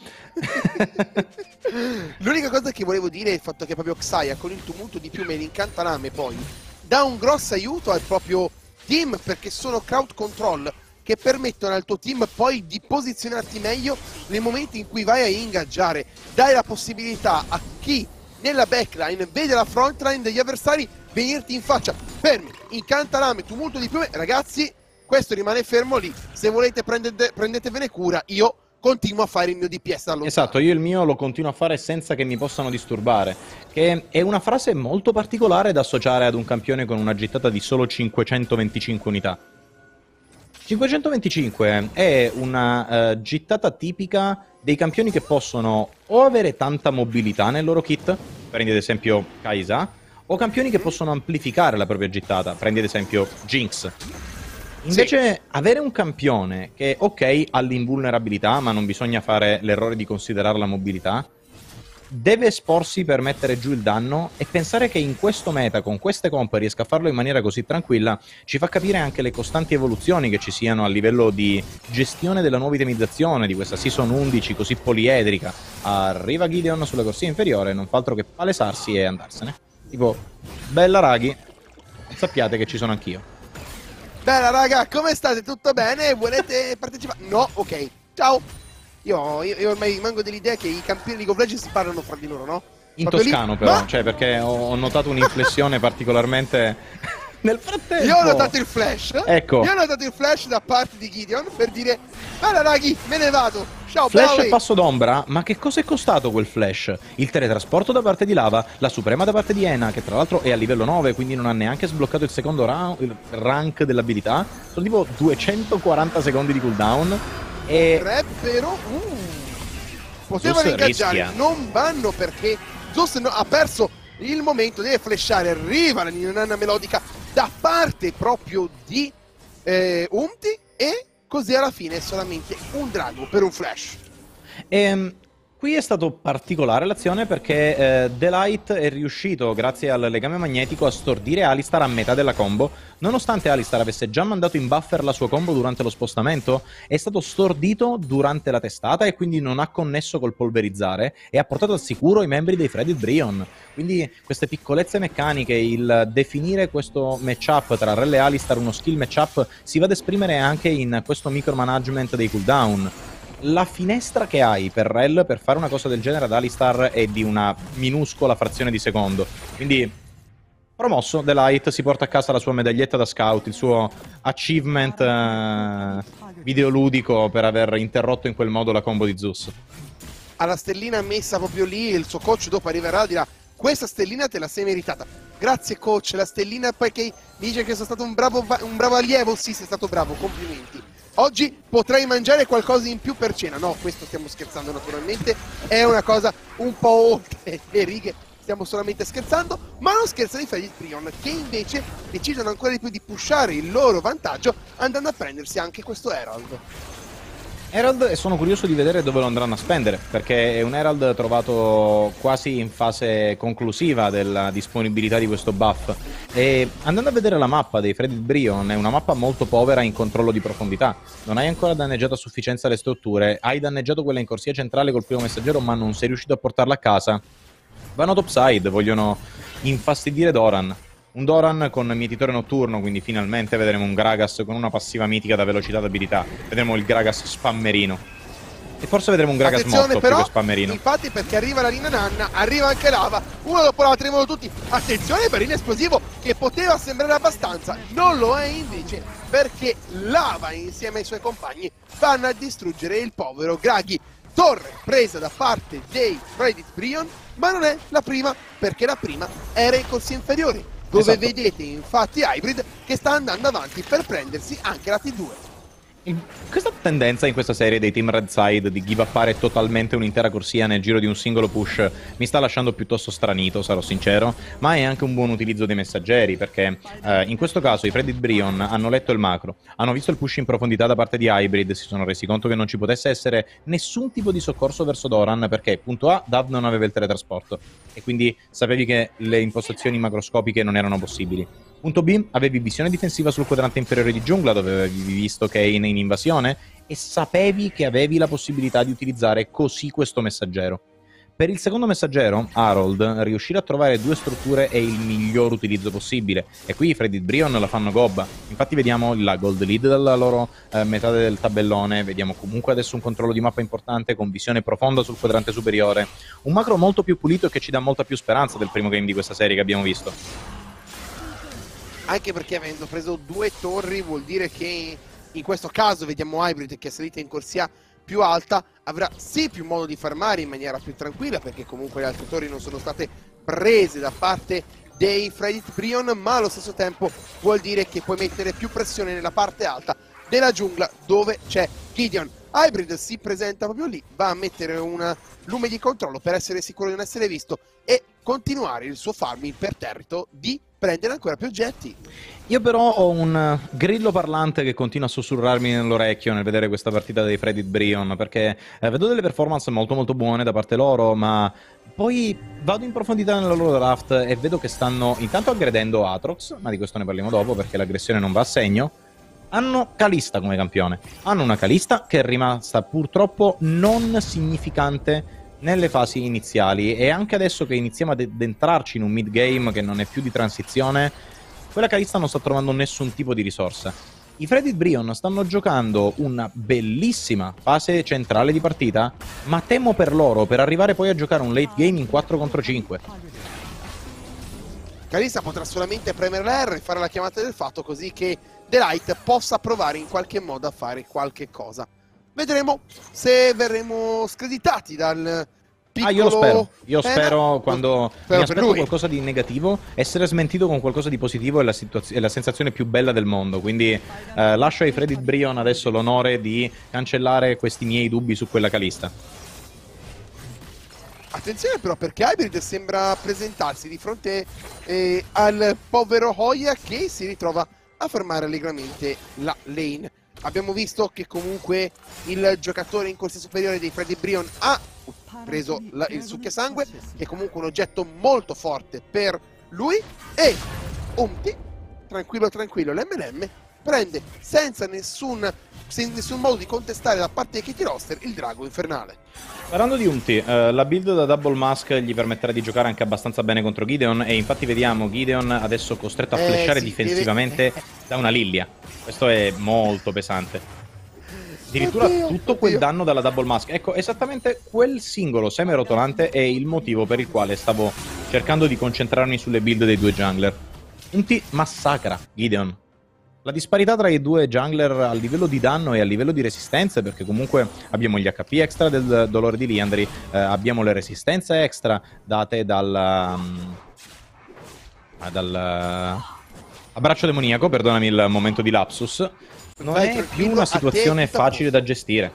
L'unica cosa che volevo dire è il fatto che proprio Xayah con il tumulto di piume e l'incantalame poi dà un grosso aiuto al proprio team, perché sono crowd control che permettono al tuo team poi di posizionarti meglio nei momenti in cui vai a ingaggiare. Dai la possibilità a chi nella backline vede la frontline degli avversari venirti in faccia. fermi, incanta lame, tumulto di piume, ragazzi, questo rimane fermo lì, se volete prendete, prendetevene cura, io continuo a fare il mio D P S da lontano. Esatto, io il mio lo continuo a fare senza che mi possano disturbare, che è una frase molto particolare da associare ad un campione con una gittata di solo cinquecentoventicinque unità. cinquecentoventicinque è una uh, gittata tipica dei campioni che possono o avere tanta mobilità nel loro kit, prendi ad esempio Kai'Sa, o campioni che possono amplificare la propria gittata, prendi ad esempio Jinx. Invece sì. Avere un campione che, ok, ha l'invulnerabilità, ma non bisogna fare l'errore di considerare la mobilità, deve esporsi per mettere giù il danno, e pensare che in questo meta, con queste comp, riesca a farlo in maniera così tranquilla, ci fa capire anche le costanti evoluzioni che ci siano a livello di gestione della nuova itemizzazione di questa Season undici così poliedrica. Arriva Gideon sulla corsia inferiore, non fa altro che palesarsi e andarsene. Tipo, bella raghi, sappiate che ci sono anch'io. Bella raga, come state? Tutto bene? Volete partecipare? No? Ok, ciao! Io, io, io ormai rimango dell'idea che i campioni di League of Legends si parlano fra di loro, no? In Proprio toscano lì. però, Ma... cioè perché ho, ho notato un'inflessione particolarmente... Nel frattempo... Io ho notato il flash, ecco. Io ho notato il flash da parte di Gideon per dire: bella raghi, me ne vado, ciao, flash e passo d'ombra, ma che cosa è costato quel flash? Il teletrasporto da parte di Lava, la suprema da parte di Ena, che tra l'altro è a livello nove, quindi non ha neanche sbloccato il secondo ra il rank dell'abilità, sono tipo duecentoquaranta secondi di cooldown, e... Potrebbero... Uh, potevano ingaggiare, rischia. Non vanno perché Zeus no, ha perso il momento, deve flashare, arriva la ninna melodica da parte proprio di eh, Umti, e così alla fine è solamente un drago per un flash. Ehm, qui è stato particolare l'azione perché eh, Delight è riuscito, grazie al legame magnetico, a stordire Alistar a metà della combo. Nonostante Alistar avesse già mandato in buffer la sua combo durante lo spostamento, è stato stordito durante la testata e quindi non ha connesso col polverizzare e ha portato al sicuro i membri dei Fredid Brion. Quindi queste piccolezze meccaniche, il definire questo matchup tra Rell e Alistar uno skill matchup, si va ad esprimere anche in questo micromanagement dei cooldown. La finestra che hai per Rell per fare una cosa del genere ad Alistar è di una minuscola frazione di secondo, quindi promosso, Delight si porta a casa la sua medaglietta da scout, il suo achievement eh, videoludico per aver interrotto in quel modo la combo di Zeus. Alla stellina messa proprio lì, il suo coach dopo arriverà e dirà: questa stellina te la sei meritata. Grazie coach, la stellina perché dice che sono stato un bravo, un bravo allievo. Sì, sei stato bravo, complimenti. Oggi potrai mangiare qualcosa in più per cena. No, questo stiamo scherzando naturalmente, è una cosa un po' oltre le righe, stiamo solamente scherzando, ma non scherzano i Fredid Brion, che invece decidono ancora di più di pushare il loro vantaggio andando a prendersi anche questo Herald. Herald, e sono curioso di vedere dove lo andranno a spendere, perché è un Herald trovato quasi in fase conclusiva della disponibilità di questo buff, e andando a vedere la mappa dei Fredid Brion è una mappa molto povera in controllo di profondità. Non hai ancora danneggiato a sufficienza le strutture, hai danneggiato quella in corsia centrale col primo messaggero ma non sei riuscito a portarla a casa. Vanno topside, vogliono infastidire Doran. Un Doran con mietitore notturno, quindi finalmente vedremo un Gragas con una passiva mitica da velocità d'abilità. Vedremo il Gragas spammerino. E forse vedremo un Gragas Attenzione morto però, più che spammerino. Infatti, perché arriva la Nina Nanna, arriva anche Lava, uno dopo l'altro arrivano tutti. Attenzione per l'esplosivo che poteva sembrare abbastanza, non lo è invece, perché Lava insieme ai suoi compagni vanno a distruggere il povero Graghi. Torre presa da parte dei Fredid Brion, ma non è la prima, perché la prima era in corsia inferiore, dove esatto. Vedete infatti Hybrid che sta andando avanti per prendersi anche la T due. Questa tendenza in questa serie dei team Red Side di give upare totalmente un'intera corsia nel giro di un singolo push mi sta lasciando piuttosto stranito, sarò sincero, ma è anche un buon utilizzo dei messaggeri, perché eh, in questo caso i Fredid Brion hanno letto il macro, hanno visto il push in profondità da parte di Hybrid, si sono resi conto che non ci potesse essere nessun tipo di soccorso verso Doran, perché punto A, Dav non aveva il teletrasporto e quindi sapevi che le impostazioni macroscopiche non erano possibili. Punto B, avevi visione difensiva sul quadrante inferiore di giungla, dove avevi visto Kayn in invasione, e sapevi che avevi la possibilità di utilizzare così questo messaggero. Per il secondo messaggero, Harold, riuscire a trovare due strutture è il miglior utilizzo possibile, e qui i Fredid Brion la fanno gobba. Infatti vediamo la gold lead dalla loro eh, metà del tabellone, vediamo comunque adesso un controllo di mappa importante con visione profonda sul quadrante superiore, un macro molto più pulito e che ci dà molta più speranza del primo game di questa serie che abbiamo visto. Anche perché avendo preso due torri vuol dire che in questo caso vediamo Hybrid che è salita in corsia più alta, avrà sì più modo di farmare in maniera più tranquilla, perché comunque le altre torri non sono state prese da parte dei Fredit Brion, ma allo stesso tempo vuol dire che puoi mettere più pressione nella parte alta della giungla dove c'è Gideon. Hybrid si presenta proprio lì, va a mettere un lume di controllo per essere sicuro di non essere visto e continuare il suo farm imperterrito di prendere ancora più oggetti. Io però ho un grillo parlante che continua a sussurrarmi nell'orecchio nel vedere questa partita dei Fredit Brion, perché eh, vedo delle performance molto molto buone da parte loro, ma poi vado in profondità nella loro draft e vedo che stanno intanto aggredendo Aatrox, ma di questo ne parliamo dopo perché l'aggressione non va a segno. Hanno Kalista come campione, hanno una Kalista che è rimasta purtroppo non significante nelle fasi iniziali, e anche adesso che iniziamo ad entrarci in un mid game che non è più di transizione, quella Kalista non sta trovando nessun tipo di risorsa. I Fredit Brion stanno giocando una bellissima fase centrale di partita, ma temo per loro per arrivare poi a giocare un late game in quattro contro cinque. Kalista potrà solamente premere la R e fare la chiamata del fatto, così che The Light possa provare in qualche modo a fare qualche cosa. Vedremo se verremo screditati dal piccolo... Ah, io lo spero. Io Pena. spero, quando Spero mi per aspetto lui. qualcosa di negativo, essere smentito con qualcosa di positivo è la, situazio- è la sensazione più bella del mondo. Quindi eh, lascio ai Fredit Brion adesso l'onore di cancellare questi miei dubbi su quella Kalista. Attenzione però, perché Hybrid sembra presentarsi di fronte eh, al povero Hoya che si ritrova a fermare allegramente la lane. Abbiamo visto che comunque il giocatore in corsia superiore dei Fredit Brion ha preso la, il succhiasangue, che è comunque un oggetto molto forte per lui, e Umti, tranquillo tranquillo, l'M L M prende senza nessun, senza nessun modo di contestare da parte di Kitty Roster il drago infernale. Parlando di Umti, eh, la build da Double Mask gli permetterà di giocare anche abbastanza bene contro Gideon, e infatti vediamo Gideon adesso costretto a Eh, flashare sì, difensivamente deve... da una Lilia. Questo è molto pesante. Addirittura Oddio, tutto quel oddio. danno dalla Double Mask. Ecco, esattamente quel singolo semi-rotolante è il motivo per il quale stavo cercando di concentrarmi sulle build dei due jungler. Umti massacra Gideon. La disparità tra i due jungler a livello di danno e a livello di resistenze, perché comunque abbiamo gli H P extra del dolore di Liandry, eh, abbiamo le resistenze extra date dal... Um, dal uh, abbraccio demoniaco, perdonami il momento di lapsus. Non Vai è più tranquillo, una a situazione te, facile da gestire.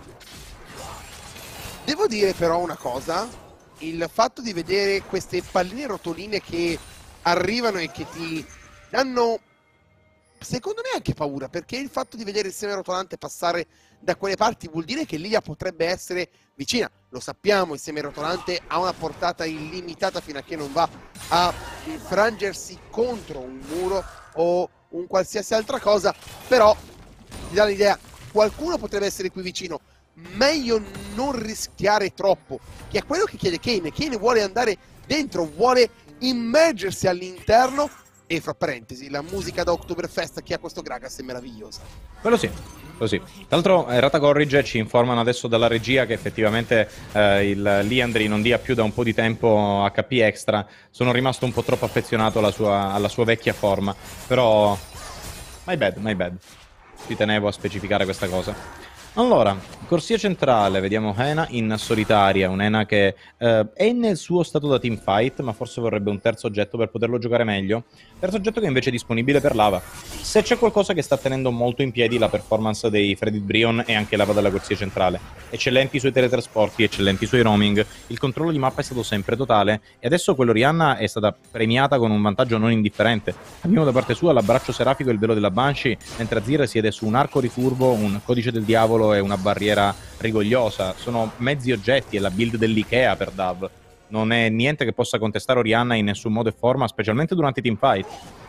Devo dire però una cosa, il fatto di vedere queste palline rotoline che arrivano e che ti danno, secondo me, anche paura, perché il fatto di vedere il seme rotolante passare da quelle parti vuol dire che Lilia potrebbe essere vicina. Lo sappiamo, il seme rotolante ha una portata illimitata fino a che non va a infrangersi contro un muro o un qualsiasi altra cosa, però ti dà l'idea, qualcuno potrebbe essere qui vicino. Meglio non rischiare troppo, che è quello che chiede Kayn. Kayn vuole andare dentro, vuole immergersi all'interno, e fra parentesi la musica da Oktoberfest che ha questo Gragas è meravigliosa. Quello sì, quello sì. Tra l'altro Errata Corrige ci informano adesso dalla regia che effettivamente eh, il Liandry non dia più da un po' di tempo H P extra. Sono rimasto un po' troppo affezionato alla sua, alla sua vecchia forma, però my bad, my bad. Ci tenevo a specificare questa cosa. Allora, corsia centrale, vediamo Hena in solitaria, un'Hena che eh, è nel suo stato da teamfight, ma forse vorrebbe un terzo oggetto per poterlo giocare meglio. Terzo oggetto che invece è disponibile per Lava. Se c'è qualcosa che sta tenendo molto in piedi la performance dei Fredit Brion è anche Lava dalla corsia centrale. Eccellenti i suoi teletrasporti, eccellenti i suoi roaming, il controllo di mappa è stato sempre totale, e adesso quello Rihanna è stata premiata con un vantaggio non indifferente. Abbiamo da parte sua l'abbraccio serafico e il velo della Banshee, mentre Azir siede su un arco ricurvo, un codice del diavolo e una barriera rigogliosa. Sono mezzi oggetti, è la build dell'Ikea per Dav. Non è niente che possa contestare Orianna in nessun modo e forma, specialmente durante i teamfight.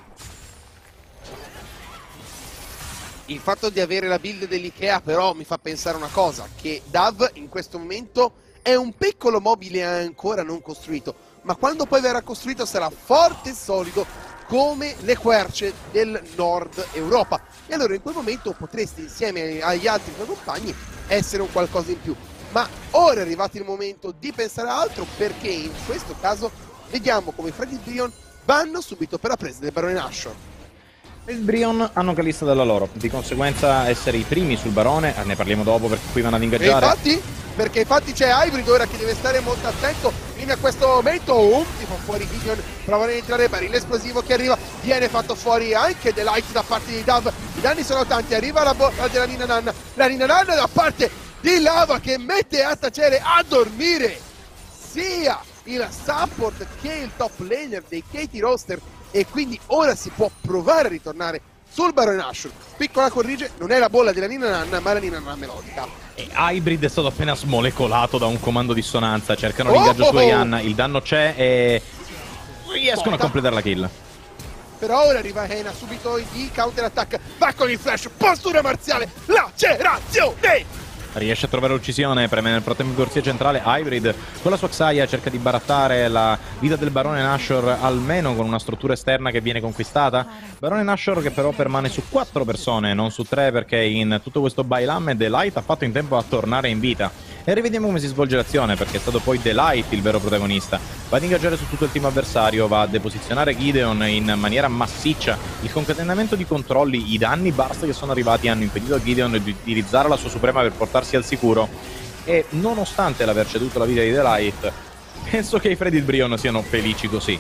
Il fatto di avere la build dell'Ikea però mi fa pensare una cosa, che Dav in questo momento è un piccolo mobile ancora non costruito, ma quando poi verrà costruito sarà forte e solido come le querce del nord Europa, e allora in quel momento potresti insieme agli altri tuoi compagni essere un qualcosa in più. Ma ora è arrivato il momento di pensare a altro, perché in questo caso vediamo come i Fredit Brion vanno subito per la presa del Barone Nashor. Il Brion hanno Kalista dalla loro, di conseguenza essere i primi sul barone, ne parliamo dopo perché qui vanno ad ingaggiare. E infatti, perché infatti c'è Hybrid ora che deve stare molto attento in questo momento. Um, si fa fuori Gideon, provano ad entrare, barile esplosivo che arriva, viene fatto fuori anche The Light da parte di Dav, i danni sono tanti, arriva la botta della Nina Nanna, la Nina Nanna da parte di Lava che mette a tacere, a dormire sia il support che il top laner dei Katie Roster, e quindi ora si può provare a ritornare sul Barone Nashor. Piccola corrige, non è la bolla della Nina Nanna, ma la Nina Nanna melodica. E Hybrid è stato appena smolecolato da un comando dissonanza, cercano Oh, l'ingaggio oh, su oh. Orianna, il danno c'è e riescono Porta. a completare la kill. Però ora arriva Hena subito di counter attack, va con il flash, postura marziale, lacerazione! Riesce a trovare l'uccisione, preme nel frattempo in corsia centrale, Hybrid con la sua Xayah cerca di barattare la vita del Barone Nashor, almeno con una struttura esterna che viene conquistata. Barone Nashor che però permane su quattro persone, non su tre, perché in tutto questo bailam The Light ha fatto in tempo a tornare in vita. E rivediamo come si svolge l'azione, perché è stato poi The Light il vero protagonista. Va ad ingaggiare su tutto il team avversario, va a deposizionare Gideon in maniera massiccia. Il concatenamento di controlli, i danni burst che sono arrivati hanno impedito a Gideon di utilizzare la sua suprema per portarsi al sicuro. E nonostante l'aver ceduto la vita di The Light, penso che i Freddy Brion siano felici così.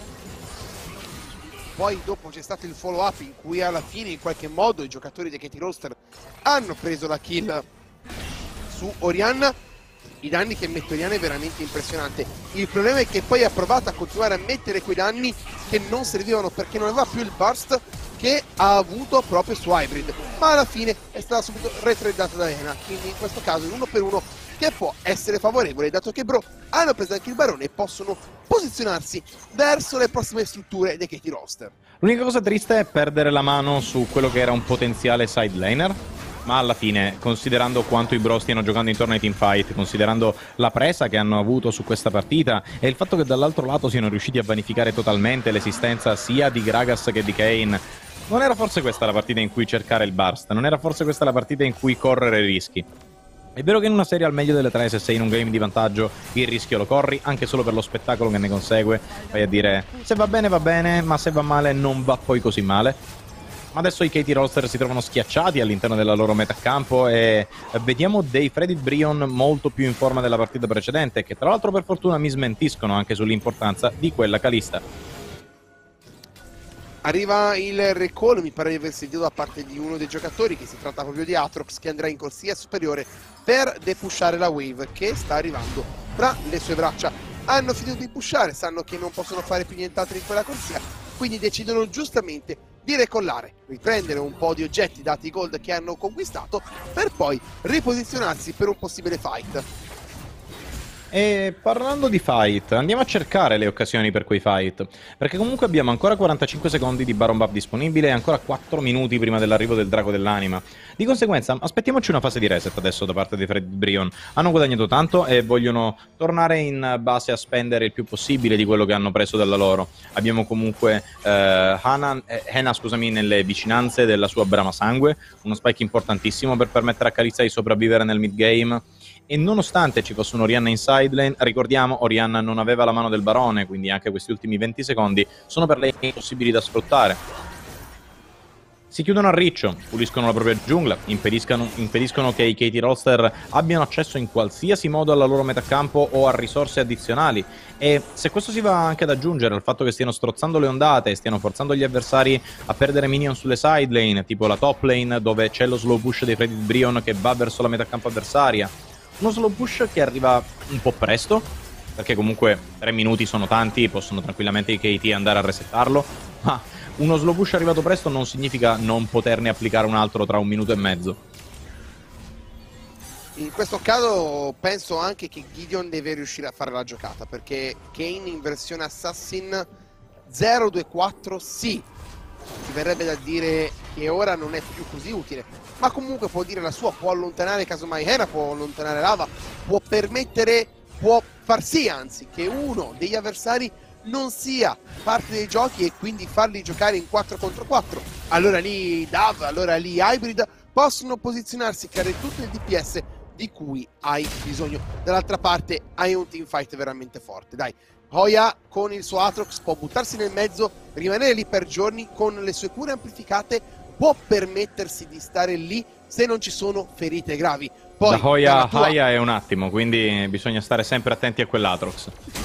Poi dopo c'è stato il follow up in cui alla fine in qualche modo i giocatori dei Katie Roster hanno preso la kill su Orianna. I danni che mette Orianna è veramente impressionante. Il problema è che poi ha provato a continuare a mettere quei danni che non servivano, perché non aveva più il burst che ha avuto proprio su Hybrid, ma alla fine è stata subito retreddata da Hena, quindi in questo caso un uno per uno che può essere favorevole, dato che Bro hanno preso anche il barone e possono posizionarsi verso le prossime strutture dei Katie Roster. L'unica cosa triste è perdere la mano su quello che era un potenziale side laner, ma alla fine, considerando quanto i Bro stiano giocando intorno ai teamfight, considerando la presa che hanno avuto su questa partita e il fatto che dall'altro lato siano riusciti a vanificare totalmente l'esistenza sia di Gragas che di Kayn, non era forse questa la partita in cui cercare il burst? Non era forse questa la partita in cui correre rischi? È vero che in una serie al meglio delle tre, se sei in un game di vantaggio, il rischio lo corri, anche solo per lo spettacolo che ne consegue. Vai a dire, se va bene va bene, ma se va male non va poi così male. Ma adesso i Katie Roster si trovano schiacciati all'interno della loro metacampo e vediamo dei Freddy Brion molto più in forma della partita precedente, che tra l'altro per fortuna mi smentiscono anche sull'importanza di quella Kalista. Arriva il recall, mi pare di aver sentito da parte di uno dei giocatori, che si tratta proprio di Atrox, che andrà in corsia superiore per depushare la wave che sta arrivando tra le sue braccia. Hanno finito di pushare, sanno che non possono fare più nient'altro in quella corsia, quindi decidono giustamente di recollare, riprendere un po' di oggetti dati i gold che hanno conquistato, per poi riposizionarsi per un possibile fight. E parlando di fight, andiamo a cercare le occasioni per quei fight, perché comunque abbiamo ancora quarantacinque secondi di Baron Buff disponibile e ancora quattro minuti prima dell'arrivo del Drago dell'Anima. Di conseguenza aspettiamoci una fase di reset adesso da parte dei Freddy Brion. Hanno guadagnato tanto e vogliono tornare in base a spendere il più possibile di quello che hanno preso dalla loro. Abbiamo comunque eh, Hana, eh, Hena scusami, nelle vicinanze della sua brama sangue, uno spike importantissimo per permettere a Kalista di sopravvivere nel mid game. E nonostante ci fosse un Orianna in sidelane, ricordiamo, Orianna non aveva la mano del barone, quindi anche questi ultimi venti secondi sono per lei impossibili da sfruttare. Si chiudono a riccio, puliscono la propria giungla, impediscono, impediscono che i Katie Roster abbiano accesso in qualsiasi modo alla loro metacampo o a risorse addizionali. E se questo si va anche ad aggiungere al fatto che stiano strozzando le ondate, stiano forzando gli avversari a perdere minion sulle side lane, tipo la top lane dove c'è lo slow push dei Freddy Brion che va verso la metacampo avversaria, uno slow push che arriva un po' presto, perché comunque tre minuti sono tanti, possono tranquillamente i K T andare a resettarlo, ma uno slow push arrivato presto non significa non poterne applicare un altro tra un minuto e mezzo. In questo caso penso anche che Gideon deve riuscire a fare la giocata, perché Kayn in versione Assassin zero due quattro sì, ci verrebbe da dire che ora non è più così utile, ma comunque può dire la sua, può allontanare casomai Hena, può allontanare Lava, può permettere, può far sì anzi che uno degli avversari non sia parte dei giochi e quindi farli giocare in quattro contro quattro. Allora lì Dav, allora lì Hybrid possono posizionarsi e creare tutto il D P S di cui hai bisogno. Dall'altra parte hai un teamfight veramente forte. Dai, Hoya con il suo Atrox può buttarsi nel mezzo, rimanere lì per giorni, con le sue cure amplificate può permettersi di stare lì se non ci sono ferite gravi. Poi, da Hoya a tua... Haya è un attimo, quindi bisogna stare sempre attenti a quell'Atrox.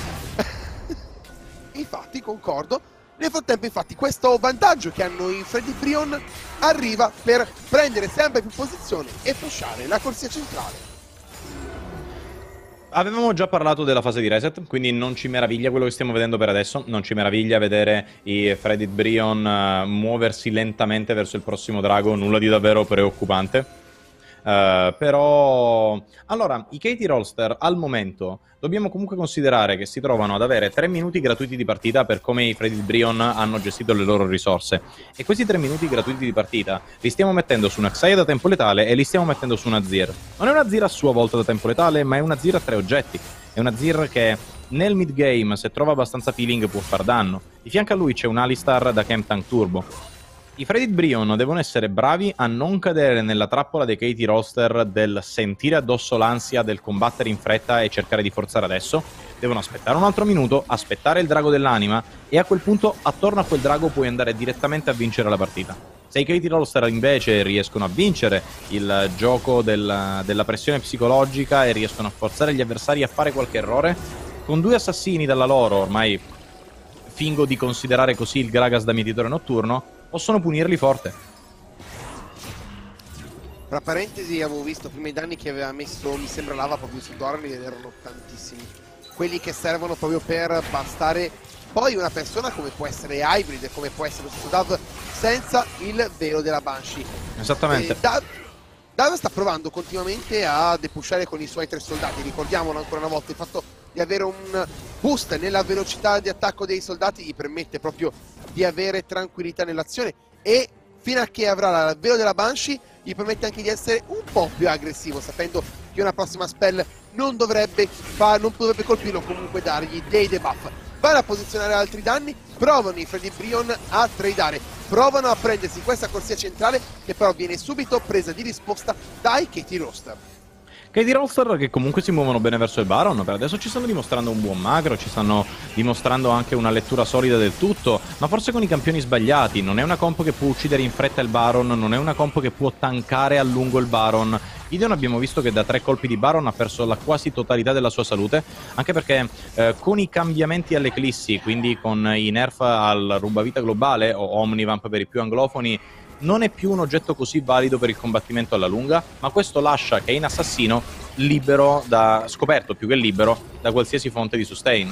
Infatti, concordo. Nel frattempo, infatti, questo vantaggio che hanno i Freddy Brion arriva per prendere sempre più posizione e pushare la corsia centrale. Avevamo già parlato della fase di reset, quindi non ci meraviglia quello che stiamo vedendo per adesso, non ci meraviglia vedere i Freddy Brion uh, muoversi lentamente verso il prossimo drago, nulla di davvero preoccupante. Uh, però, allora, i Katie Rolster al momento dobbiamo comunque considerare che si trovano ad avere tre minuti gratuiti di partita per come i Freddy Brion hanno gestito le loro risorse. E questi tre minuti gratuiti di partita li stiamo mettendo su una Xayah da tempo letale e li stiamo mettendo su una Azir. Non è una Azir a sua volta da tempo letale, ma è una Azir a tre oggetti. È una Azir che nel mid game, se trova abbastanza feeling, può far danno. Di fianco a lui c'è un Alistar da Camp Tank Turbo. I Freddy Brion devono essere bravi a non cadere nella trappola dei Katie Roster del sentire addosso l'ansia del combattere in fretta e cercare di forzare adesso. Devono aspettare un altro minuto, aspettare il drago dell'anima e a quel punto attorno a quel drago puoi andare direttamente a vincere la partita. Se i Katie Roster invece riescono a vincere il gioco del, della pressione psicologica e riescono a forzare gli avversari a fare qualche errore, con due assassini dalla loro, ormai fingo di considerare così il Gragas da mietitore notturno, possono punirli forte. Tra parentesi, avevo visto prima i danni che aveva messo, mi sembra, lava proprio su Doran, ed erano tantissimi. Quelli che servono proprio per bastare poi una persona come può essere Hybrid, come può essere lo stesso Dav, senza il velo della Banshee. Esattamente. E Dav, Dav sta provando continuamente a depushare con i suoi tre soldati. Ricordiamolo ancora una volta, il fatto di avere un boost nella velocità di attacco dei soldati gli permette proprio di avere tranquillità nell'azione, e fino a che avrà il velo della Banshee gli permette anche di essere un po' più aggressivo, sapendo che una prossima spell non dovrebbe, far, non dovrebbe colpirlo, comunque dargli dei debuff. Vanno a posizionare altri danni, provano i Freddy Brion a tradare, provano a prendersi questa corsia centrale che però viene subito presa di risposta dai Katie Roster. Katie Roster che comunque si muovono bene verso il Baron, per adesso ci stanno dimostrando un buon macro, ci stanno dimostrando anche una lettura solida del tutto, ma forse con i campioni sbagliati. Non è una comp che può uccidere in fretta il Baron, non è una comp che può tankare a lungo il Baron. Gideon abbiamo visto che da tre colpi di Baron ha perso la quasi totalità della sua salute, anche perché eh, con i cambiamenti all'Eclissi, quindi con i nerf al rubavita globale o Omnivamp per i più anglofoni, non è più un oggetto così valido per il combattimento alla lunga, ma questo lascia Kayn assassino libero da, scoperto più che libero, da qualsiasi fonte di sustain.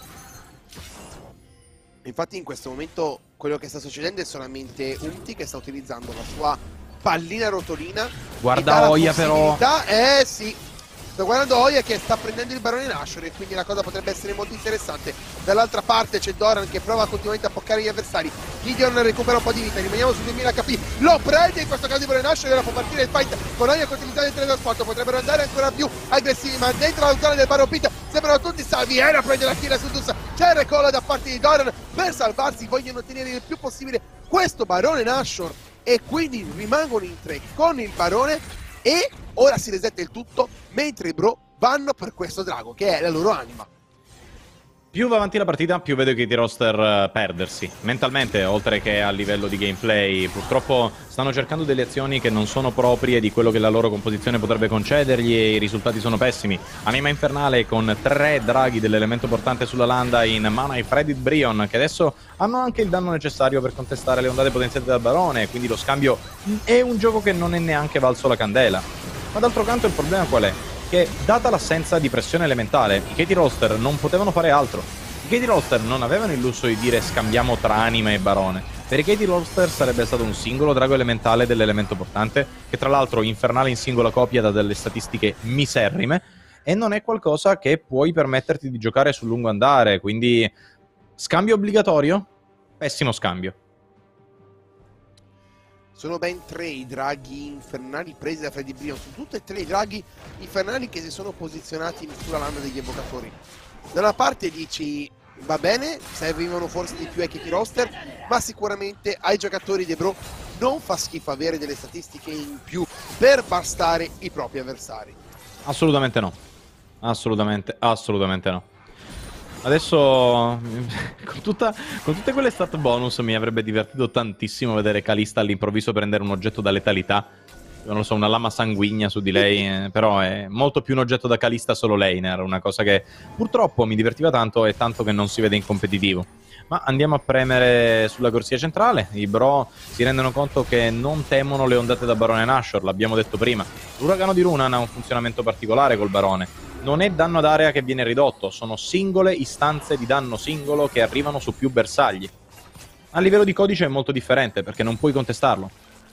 Infatti in questo momento quello che sta succedendo è solamente Umti che sta utilizzando la sua pallina rotolina. Guarda Hoya però. Eh sì, sto guardando Hoya che sta prendendo il barone Nashor, e quindi la cosa potrebbe essere molto interessante. Dall'altra parte c'è Doran che prova continuamente a poccare gli avversari. Gideon recupera un po' di vita, rimaniamo su duemila K P, lo prende in questo caso di barone Nashor, e ora può partire il fight con Hoya che utilizza il teletrasporto. Potrebbero andare ancora più aggressivi, ma dentro la zona del Baron Pit sembrano tutti salvi. Era a prendere la kill su Dus, c'è il recall da parte di Doran per salvarsi. Vogliono tenere il più possibile questo barone Nashor, e quindi rimangono in tre con il barone, e ora si resetta il tutto mentre i bro vanno per questo drago che è la loro anima. Più va avanti la partita, più vedo i Katie Roster perdersi mentalmente, oltre che a livello di gameplay. Purtroppo stanno cercando delle azioni che non sono proprie di quello che la loro composizione potrebbe concedergli, e i risultati sono pessimi. Anima infernale con tre draghi dell'elemento portante sulla landa in mana ai Freddy Brion, che adesso hanno anche il danno necessario per contestare le ondate potenziate dal barone, quindi lo scambio è un gioco che non è neanche valso la candela. Ma d'altro canto il problema qual è? Che data l'assenza di pressione elementale, i Katie Roster non potevano fare altro. I Katie Roster non avevano il lusso di dire scambiamo tra anima e barone. Per i Katie Roster sarebbe stato un singolo drago elementale dell'elemento portante, che tra l'altro infernale in singola copia da delle statistiche miserrime, e non è qualcosa che puoi permetterti di giocare sul lungo andare, quindi scambio obbligatorio? Pessimo scambio. Sono ben tre i draghi infernali presi da Freddy Brion, sono tutti e tre i draghi infernali che si sono posizionati sulla landa degli evocatori. Da una parte dici, va bene, servivano forse di più ai Katie Roster, ma sicuramente ai giocatori dei bro non fa schifo avere delle statistiche in più per bastare i propri avversari. Assolutamente no. Assolutamente, assolutamente no. Adesso, con, tutta, con tutte quelle stat bonus, mi avrebbe divertito tantissimo vedere Kalista all'improvviso prendere un oggetto da letalità. Non lo so, una lama sanguigna su di lei, eh, però è molto più un oggetto da Kalista solo laner, una cosa che purtroppo mi divertiva tanto e tanto che non si vede in competitivo. Ma andiamo a premere sulla corsia centrale. I bro si rendono conto che non temono le ondate da Barone Nashor, l'abbiamo detto prima. L'uragano di Runan ha un funzionamento particolare col Barone. Non è danno ad area che viene ridotto, sono singole istanze di danno singolo che arrivano su più bersagli. A livello di codice è molto differente, perché non puoi contestarlo.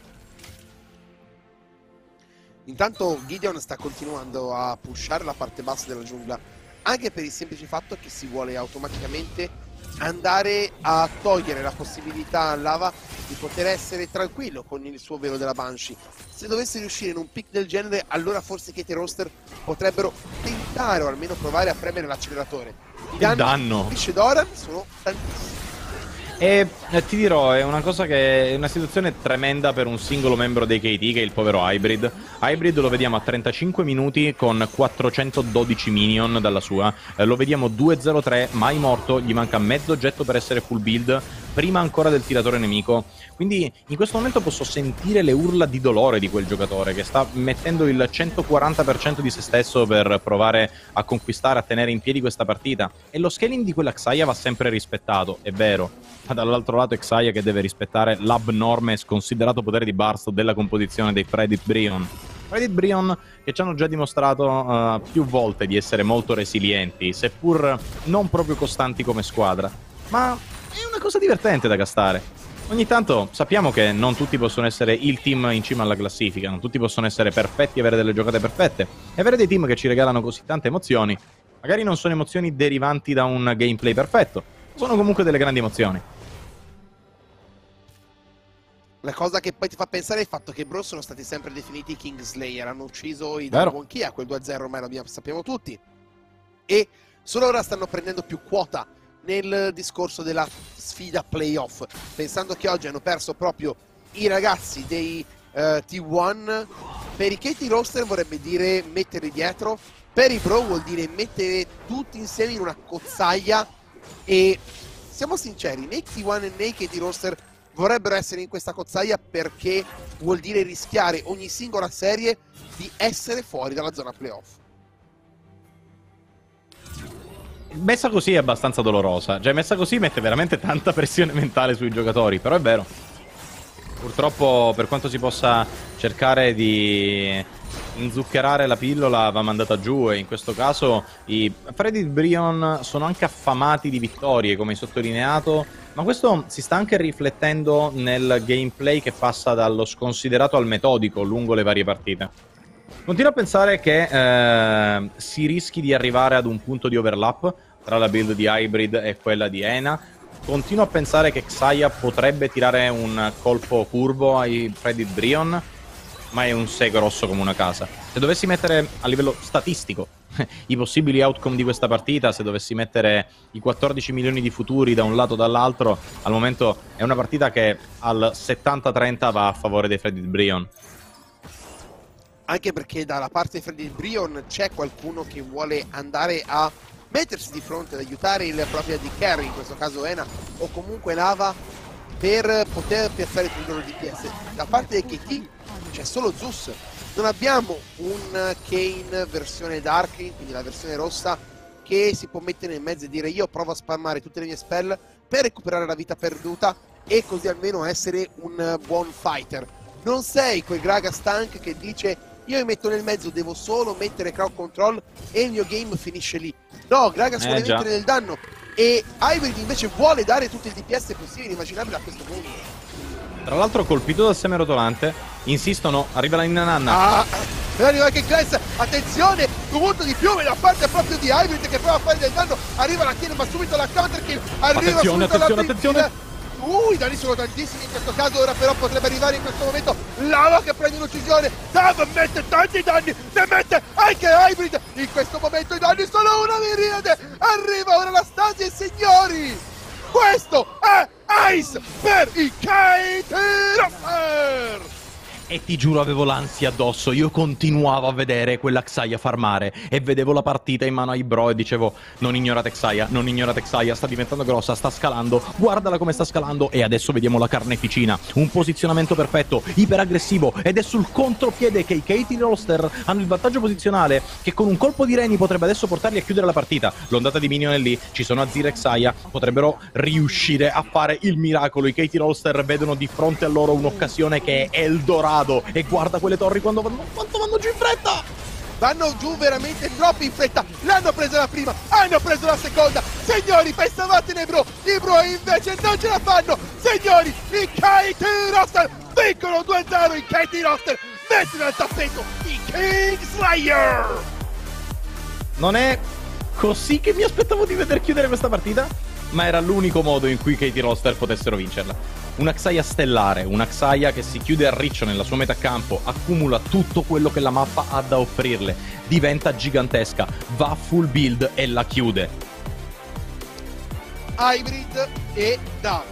Intanto Gideon sta continuando a pushare la parte bassa della giungla, anche per il semplice fatto che si vuole automaticamente andare a togliere la possibilità all'Ava di poter essere tranquillo con il suo velo della Banshee. Se dovesse riuscire in un pick del genere, allora forse Katie Roster potrebbero tentare o almeno provare a premere l'acceleratore. I danni danno di Doran sono tantissimi. E eh, ti dirò, è una cosa che è una situazione tremenda per un singolo membro dei K T, che è il povero Hybrid. Hybrid lo vediamo a trentacinque minuti con quattrocentododici minion dalla sua. Eh, lo vediamo due zero tre, mai morto, gli manca mezzo oggetto per essere full build, prima ancora del tiratore nemico. Quindi in questo momento posso sentire le urla di dolore di quel giocatore che sta mettendo il centoquaranta per cento di se stesso per provare a conquistare, a tenere in piedi questa partita. E lo scaling di quella Xayah va sempre rispettato, è vero. Ma dall'altro lato è Xayah che deve rispettare l'abnorme e sconsiderato potere di burst della composizione dei Fredit Brionne. Fredit Brionne che ci hanno già dimostrato uh, più volte di essere molto resilienti, seppur non proprio costanti come squadra. Ma è una cosa divertente da castare. Ogni tanto sappiamo che non tutti possono essere il team in cima alla classifica, non tutti possono essere perfetti e avere delle giocate perfette. E avere dei team che ci regalano così tante emozioni, magari non sono emozioni derivanti da un gameplay perfetto, sono comunque delle grandi emozioni. La cosa che poi ti fa pensare è il fatto che i bro sono stati sempre definiti Kingslayer, hanno ucciso i Dragon Key a quel due a zero, ormai lo sappiamo tutti. E solo ora stanno prendendo più quota nel discorso della sfida playoff, pensando che oggi hanno perso proprio i ragazzi dei uh, T uno. Per i Katie Roster vorrebbe dire metterli dietro, per i bro vuol dire mettere tutti insieme in una cozzaglia. E siamo sinceri, né T uno né i Katie Roster vorrebbero essere in questa cozzaglia, perché vuol dire rischiare ogni singola serie di essere fuori dalla zona playoff. Messa così è abbastanza dolorosa, cioè messa così mette veramente tanta pressione mentale sui giocatori, però è vero. Purtroppo, per quanto si possa cercare di inzuccherare la pillola, va mandata giù, e in questo caso i Fredit Brionne sono anche affamati di vittorie, come hai sottolineato, ma questo si sta anche riflettendo nel gameplay che passa dallo sconsiderato al metodico lungo le varie partite. Continuo a pensare che eh, si rischi di arrivare ad un punto di overlap tra la build di Hybrid e quella di Ena. Continuo a pensare che Xayah potrebbe tirare un colpo curvo ai Fredit Brionne, ma è un se grosso come una casa. Se dovessi mettere a livello statistico i possibili outcome di questa partita, se dovessi mettere i quattordici milioni di futuri da un lato o dall'altro, al momento è una partita che al settanta trenta va a favore dei Fredit Brionne. Anche perché dalla parte di Fredit Brionne c'è qualcuno che vuole andare a mettersi di fronte ad aiutare il proprio D carry, in questo caso Ena o comunque Lava, per poter piazzare il loro D P S. Da parte dei K T c'è solo Zeus, non abbiamo un Kayn versione Darkling, quindi la versione rossa, che si può mettere in mezzo e dire io provo a spammare tutte le mie spell per recuperare la vita perduta e così almeno essere un buon fighter. Non sei quel Gragas tank che dice io mi metto nel mezzo, devo solo mettere crowd control e il mio game finisce lì. No, Gragas eh, vuole già. mettere del danno, e Hybrid invece vuole dare tutto il D P S possibile immaginabile a questo punto. Tra l'altro colpito dal seme rotolante, insistono, arriva la Ninna Nanna. Ah, arriva anche Glass, attenzione, dovuto di più da parte proprio di Hybrid che prova a fare del danno, arriva la kill ma subito la counter kill, arriva attenzione, subito attenzione, la attenzione. Uh, i danni sono tantissimi in questo caso, ora però potrebbe arrivare in questo momento Lava che prende un'uccisione, Dav mette tanti danni, ne mette anche Hybrid, in questo momento i danni sono una miriade, arriva ora la Stasia, signori, questo è Ice per i Katie Roster! E ti giuro avevo l'ansia addosso, io continuavo a vedere quella Xayah farmare e vedevo la partita in mano ai bro e dicevo non ignorate Xayah, non ignorate Xayah, sta diventando grossa, sta scalando, guardala come sta scalando e adesso vediamo la carneficina, un posizionamento perfetto, iperaggressivo ed è sul contropiede che i Katie Rolster hanno il vantaggio posizionale che con un colpo di Reni potrebbe adesso portarli a chiudere la partita. L'ondata di minion è lì, ci sono Azir e Xayah, potrebbero riuscire a fare il miracolo, i Katie Rolster vedono di fronte a loro un'occasione che è Eldorado. E guarda quelle torri quando vanno, quanto vanno giù in fretta! Vanno giù veramente troppo in fretta. L'hanno presa la prima, hanno preso la seconda. Signori, pensavate i bro, i bro invece non ce la fanno. Signori, i Katie Roster vincono due a zero. I Katie Roster mettono al tappeto i Kingslayer. Non è così che mi aspettavo di veder chiudere questa partita, ma era l'unico modo in cui i Katie Roster potessero vincerla. Una Xayah stellare, una Xayah che si chiude a riccio nella sua metacampo, accumula tutto quello che la mappa ha da offrirle, diventa gigantesca, va full build e la chiude. Hybrid e Dav.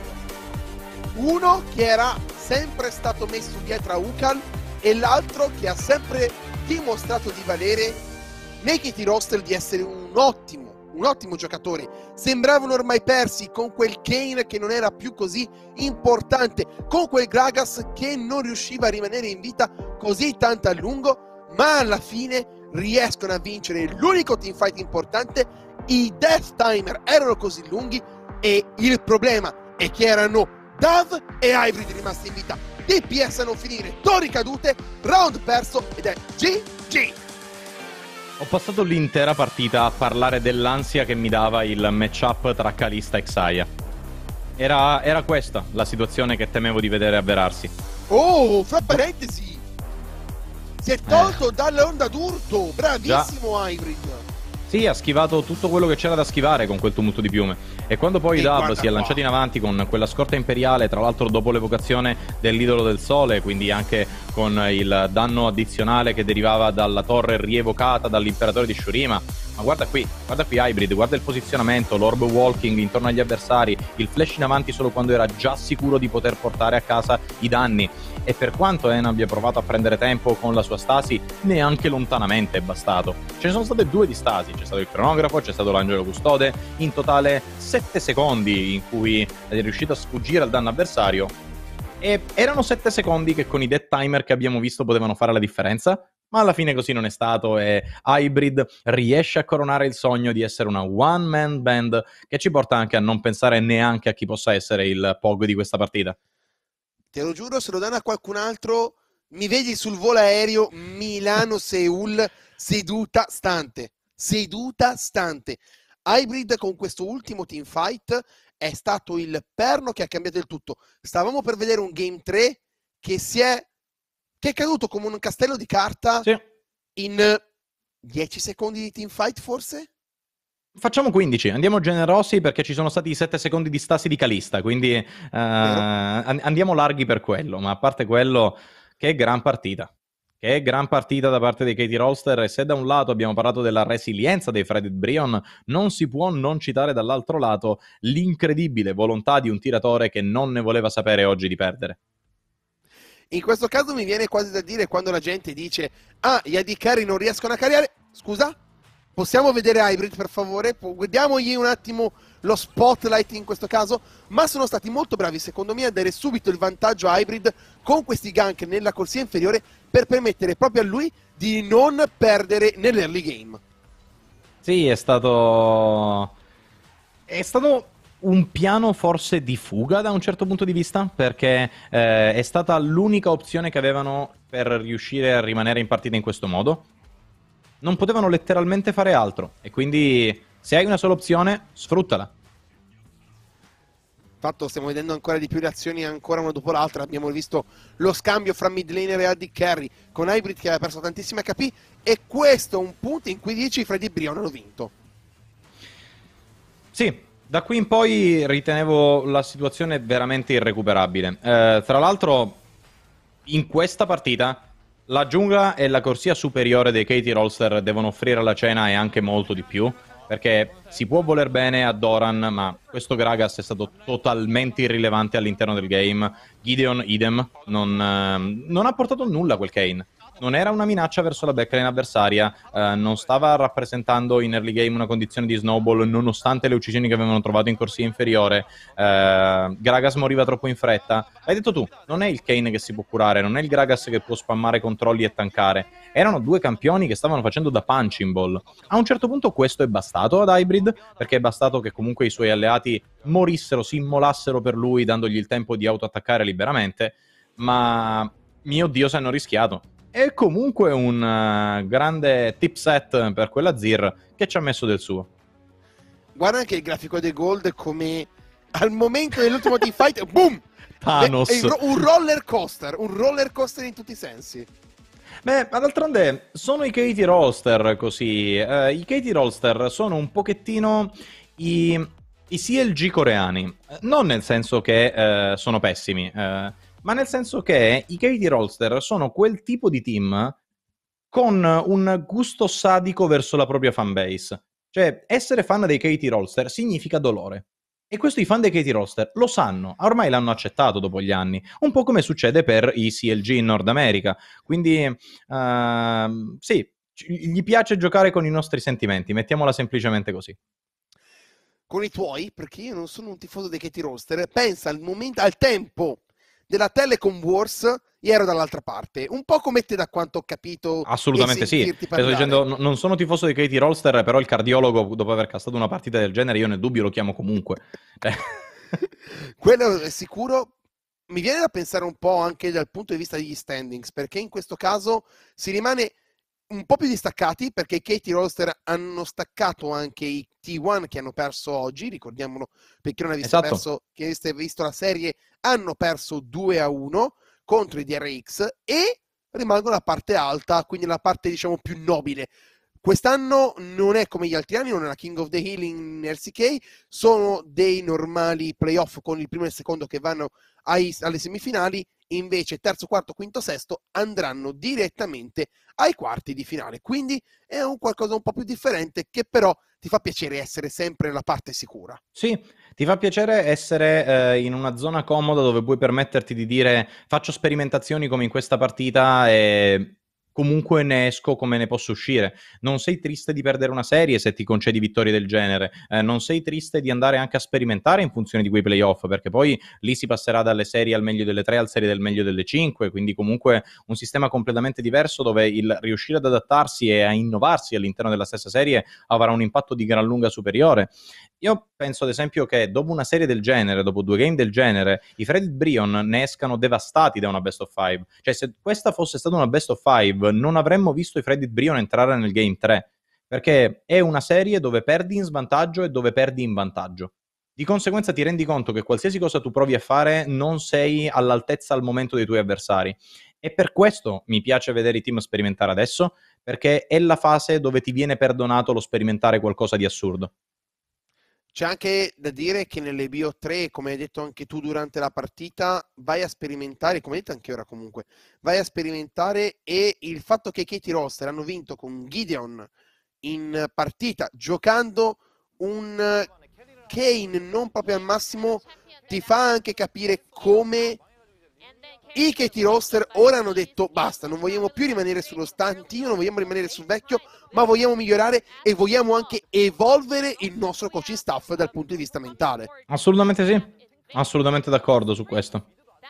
Uno che era sempre stato messo dietro a Ukal e l'altro che ha sempre dimostrato di valere nei Katie Roster di essere un ottimo un ottimo giocatore. Sembravano ormai persi con quel Kayn che non era più così importante, con quel Gragas che non riusciva a rimanere in vita così tanto a lungo, ma alla fine riescono a vincere l'unico teamfight importante. I Death Timer erano così lunghi e il problema è che erano Dav e Hybrid rimasti in vita. D P S a non finire, torri cadute, round perso ed è G G. Ho passato l'intera partita a parlare dell'ansia che mi dava il matchup tra Kalista e Xayah. Era, era questa la situazione che temevo di vedere avverarsi. Oh, fra parentesi, si è tolto eh. dall'onda d'urto, bravissimo Già. Hybrid. Sì, ha schivato tutto quello che c'era da schivare con quel tumulto di piume. E quando poi Dav si è lanciato qua. in avanti con quella scorta imperiale, tra l'altro dopo l'evocazione dell'idolo del sole, quindi anche con il danno addizionale che derivava dalla torre rievocata dall'imperatore di Shurima. Ma guarda qui, guarda qui Hybrid, guarda il posizionamento, l'orb walking intorno agli avversari, il flash in avanti solo quando era già sicuro di poter portare a casa i danni. E per quanto En abbia provato a prendere tempo con la sua stasi, neanche lontanamente è bastato. Ce ne sono state due di stasi, c'è stato il cronografo, c'è stato l'angelo custode, in totale sette secondi in cui è riuscito a sfuggire al danno avversario. E erano sette secondi che con i death timer che abbiamo visto potevano fare la differenza, ma alla fine così non è stato e Hybrid riesce a coronare il sogno di essere una one man band che ci porta anche a non pensare neanche a chi possa essere il P O G di questa partita. Te lo giuro, se lo danno a qualcun altro, mi vedi sul volo aereo Milano-Seul seduta stante. Seduta stante. Hybrid con questo ultimo teamfight è stato il perno che ha cambiato il tutto. Stavamo per vedere un game tre che si è che è caduto come un castello di carta sì. in dieci secondi di teamfight forse? Facciamo quindici, andiamo generosi perché ci sono stati sette secondi di stasi di Kalista, quindi uh, andiamo larghi per quello, ma a parte quello, che gran partita. Che gran partita da parte dei Katie Rolster, e se da un lato abbiamo parlato della resilienza dei Fredit Brion, non si può non citare dall'altro lato l'incredibile volontà di un tiratore che non ne voleva sapere oggi di perdere. In questo caso mi viene quasi da dire quando la gente dice ah, gli A D carry non riescono a carriare, scusa? Possiamo vedere Hybrid per favore? Diamogli un attimo lo spotlight in questo caso, ma sono stati molto bravi secondo me a dare subito il vantaggio a Hybrid con questi gank nella corsia inferiore per permettere proprio a lui di non perdere nell'early game. Sì, è stato... è stato un piano forse di fuga da un certo punto di vista, perché eh, è stata l'unica opzione che avevano per riuscire a rimanere in partita in questo modo. Non potevano letteralmente fare altro e quindi se hai una sola opzione, sfruttala. Infatti stiamo vedendo ancora di più le azioni ancora una dopo l'altra. Abbiamo visto lo scambio fra mid laner e A D carry con Hybrid che aveva perso tantissima H P e questo è un punto in cui dieci Freddy Brion hanno vinto. Sì, da qui in poi ritenevo la situazione veramente irrecuperabile. Eh, tra l'altro in questa partita la giungla e la corsia superiore dei Katie Rolster devono offrire alla cena e anche molto di più. perché si può voler bene a Doran, ma questo Gragas è stato totalmente irrilevante all'interno del game. Gideon, idem, non, eh, non ha portato nulla quel Kayn. Non era una minaccia verso la backlane avversaria, eh, non stava rappresentando in early game una condizione di snowball, nonostante le uccisioni che avevano trovato in corsia inferiore. Eh, Gragas moriva troppo in fretta. L'hai detto tu, non è il Kayn che si può curare, non è il Gragas che può spammare controlli e tankare. Erano due campioni che stavano facendo da punching ball. A un certo punto questo è bastato ad Hybrid, perché è bastato che comunque i suoi alleati morissero, si immolassero per lui, dandogli il tempo di autoattaccare liberamente, ma mio Dio se hanno rischiato. È comunque un uh, grande tipset per quella Zir che ci ha messo del suo. Guarda anche il grafico dei Gold come al momento dell'ultimo teamfight, boom! Thanos. È un roller coaster, un roller coaster in tutti i sensi. Beh, ma d'altronde sono i Katie Rollster così. Eh, I Katie Rollster sono un pochettino i, i C L G coreani. Non nel senso che eh, sono pessimi, eh, ma nel senso che i Katie Rollster sono quel tipo di team con un gusto sadico verso la propria fanbase. Cioè, essere fan dei Katie Rollster significa dolore. E questo i fan dei Katie Rollster lo sanno, ormai l'hanno accettato dopo gli anni, un po' come succede per i C L G in Nord America. Quindi, uh, sì, gli piace giocare con i nostri sentimenti, mettiamola semplicemente così. Con i tuoi, perché io non sono un tifoso dei Katie Rollster, pensa al momento, al tempo della Telecom Wars, io ero dall'altra parte, un po' come te da quanto ho capito. Assolutamente sì, sto dicendo, n- non sono tifoso di Katie Rollster, però il cardiologo, dopo aver castato una partita del genere, io nel dubbio lo chiamo comunque. Quello è sicuro. Mi viene da pensare un po' anche dal punto di vista degli standings, perché in questo caso si rimane un po' più distaccati, perché i Katie Rollster hanno staccato anche i T uno che hanno perso oggi, ricordiamolo, per chi non ha visto, Esatto. perso, chi ha visto la serie, hanno perso due a uno contro i D R X e rimangono la parte alta, quindi la parte diciamo più nobile. Quest'anno non è come gli altri anni, non è la King of the Hill in R C K, sono dei normali playoff con il primo e il secondo che vanno ai, alle semifinali, invece terzo, quarto, quinto, sesto andranno direttamente ai quarti di finale, quindi è un qualcosa un po' più differente che però ti fa piacere essere sempre nella parte sicura. Sì, ti fa piacere essere eh, in una zona comoda dove puoi permetterti di dire faccio sperimentazioni come in questa partita e comunque ne esco come ne posso uscire. Non sei triste di perdere una serie se ti concedi vittorie del genere, eh, non sei triste di andare anche a sperimentare in funzione di quei playoff, perché poi lì si passerà dalle serie al meglio delle tre al serie del meglio delle cinque, quindi comunque un sistema completamente diverso dove il riuscire ad adattarsi e a innovarsi all'interno della stessa serie avrà un impatto di gran lunga superiore. Io penso ad esempio che dopo una serie del genere, dopo due game del genere, i Freddy Brion ne escano devastati da una best of five. Cioè, se questa fosse stata una best of five, non avremmo visto i Freddy Brion entrare nel game tre, perché è una serie dove perdi in svantaggio e dove perdi in vantaggio. Di conseguenza ti rendi conto che qualsiasi cosa tu provi a fare non sei all'altezza al momento dei tuoi avversari. E per questo mi piace vedere i team sperimentare adesso, perché è la fase dove ti viene perdonato lo sperimentare qualcosa di assurdo. C'è anche da dire che nelle Bio tre, come hai detto anche tu durante la partita, vai a sperimentare, come hai detto anche ora comunque, vai a sperimentare, e il fatto che i Katie Rollster hanno vinto con Gideon in partita, giocando un Kayn non proprio al massimo, ti fa anche capire come i Katie Rollster ora hanno detto basta, non vogliamo più rimanere sullo stantino, non vogliamo rimanere sul vecchio, ma vogliamo migliorare e vogliamo anche evolvere il nostro coaching staff dal punto di vista mentale. Assolutamente sì, assolutamente d'accordo su questo.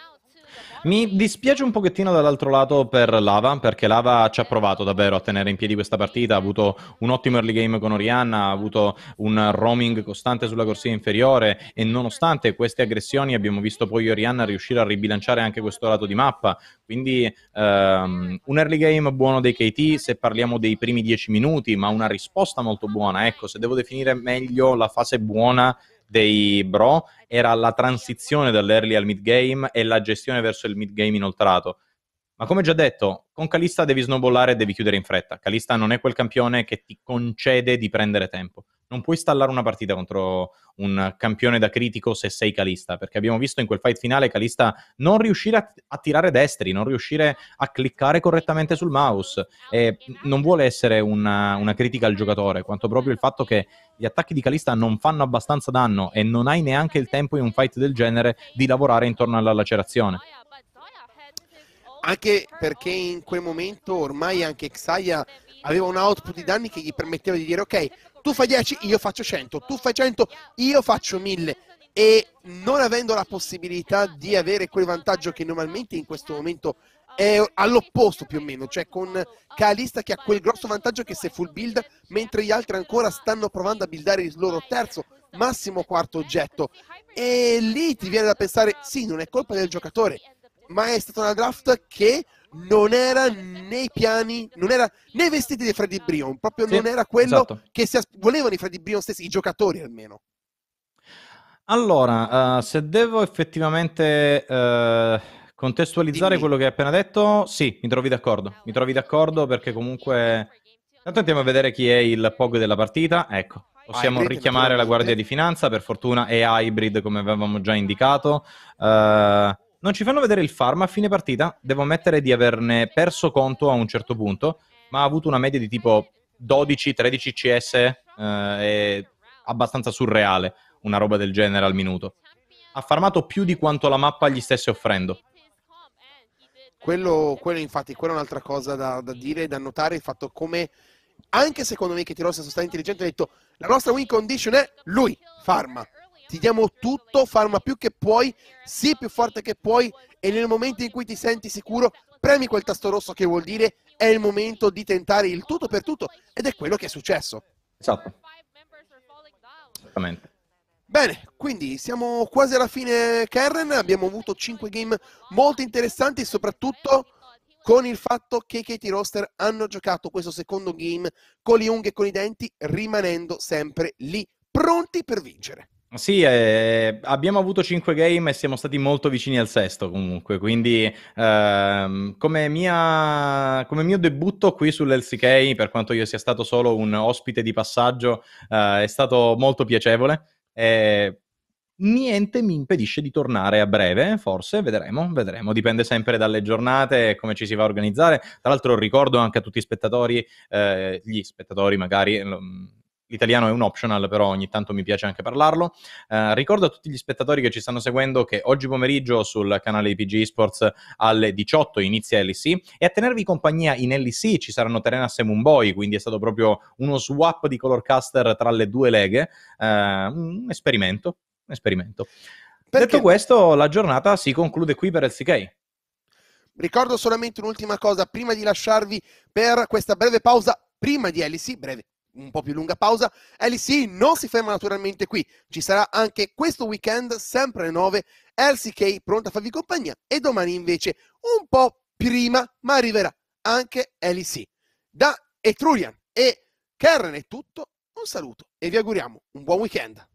Mi dispiace un pochettino dall'altro lato per Lava, perché Lava ci ha provato davvero a tenere in piedi questa partita, ha avuto un ottimo early game con Orianna, ha avuto un roaming costante sulla corsia inferiore e nonostante queste aggressioni abbiamo visto poi Orianna riuscire a ribilanciare anche questo lato di mappa, quindi ehm, un early game buono dei K T se parliamo dei primi dieci minuti, ma una risposta molto buona. Ecco, se devo definire meglio la fase buona dei Bro era la transizione dall'early al mid game e la gestione verso il mid game inoltrato. Ma come già detto, con Kalista devi snowballare e devi chiudere in fretta. Kalista non è quel campione che ti concede di prendere tempo. non puoi stallare una partita contro un campione da critico se sei Kalista, perché abbiamo visto in quel fight finale Kalista non riuscire a, a tirare destri, non riuscire a cliccare correttamente sul mouse, e non vuole essere una, una critica al giocatore, quanto proprio il fatto che gli attacchi di Kalista non fanno abbastanza danno e non hai neanche il tempo in un fight del genere di lavorare intorno alla lacerazione. Anche perché in quel momento ormai anche Xayah aveva un output di danni che gli permetteva di dire ok, tu fai dieci, io faccio cento, tu fai cento, io faccio mille, e non avendo la possibilità di avere quel vantaggio che normalmente in questo momento è all'opposto più o meno, cioè con Kalista che ha quel grosso vantaggio che se full build, mentre gli altri ancora stanno provando a buildare il loro terzo, massimo quarto oggetto, e lì ti viene da pensare sì, non è colpa del giocatore, ma è stata una draft che non era nei piani, non era nei vestiti di Freddy Brion, proprio sì, non era quello esatto. che si as- volevano i Freddy Brion stessi, i giocatori almeno. Allora, uh, se devo effettivamente uh, contestualizzare Dimmi. quello che hai appena detto, sì, mi trovi d'accordo. Mi trovi d'accordo perché comunque... Intanto andiamo a vedere chi è il P O G della partita. Ecco, possiamo Hybrid, richiamare la Guardia di Finanza, per fortuna è Hybrid come avevamo già indicato. Uh, non ci fanno vedere il farm a fine partita, devo ammettere di averne perso conto a un certo punto, ma ha avuto una media di tipo dodici tredici C S, uh, è abbastanza surreale una roba del genere al minuto. Ha farmato più di quanto la mappa gli stesse offrendo. Quello, quello infatti, quella è un'altra cosa da, da dire, da notare, il fatto come, anche secondo me che T-Ross è stato intelligente, ha detto, la nostra win condition è lui, farma. Ti diamo tutto, farma più che puoi, sii più forte che puoi, e nel momento in cui ti senti sicuro, premi quel tasto rosso che vuol dire è il momento di tentare il tutto per tutto, ed è quello che è successo. Esatto. Esattamente. Bene, quindi siamo quasi alla fine, Karen, abbiamo avuto cinque game molto interessanti, soprattutto con il fatto che i K T Roster hanno giocato questo secondo game con le unghie e con i denti, rimanendo sempre lì, pronti per vincere. Sì, eh, abbiamo avuto cinque game e siamo stati molto vicini al sesto comunque, quindi ehm, come, mia, come mio debutto qui sull'L C K, per quanto io sia stato solo un ospite di passaggio, eh, è stato molto piacevole. E niente mi impedisce di tornare a breve, forse, vedremo, vedremo, dipende sempre dalle giornate e come ci si va a organizzare. Tra l'altro ricordo anche a tutti i spettatori, eh, gli spettatori magari... L'italiano è un optional, però ogni tanto mi piace anche parlarlo. Eh, ricordo a tutti gli spettatori che ci stanno seguendo che oggi pomeriggio sul canale di P G Esports alle diciotto inizia L E C, e a tenervi compagnia in L E C ci saranno Terenas e Moonboy, quindi è stato proprio uno swap di colorcaster tra le due leghe, eh, un esperimento, un esperimento. Perché? Detto questo, la giornata si conclude qui per L C K. Ricordo solamente un'ultima cosa prima di lasciarvi per questa breve pausa, prima di L E C, breve, un po' più lunga pausa. L E C non si ferma naturalmente qui, ci sarà anche questo weekend sempre alle nove L C K pronta a farvi compagnia, e domani invece un po' prima ma arriverà anche L E C. Da Etrurian e Karen è tutto, un saluto e vi auguriamo un buon weekend.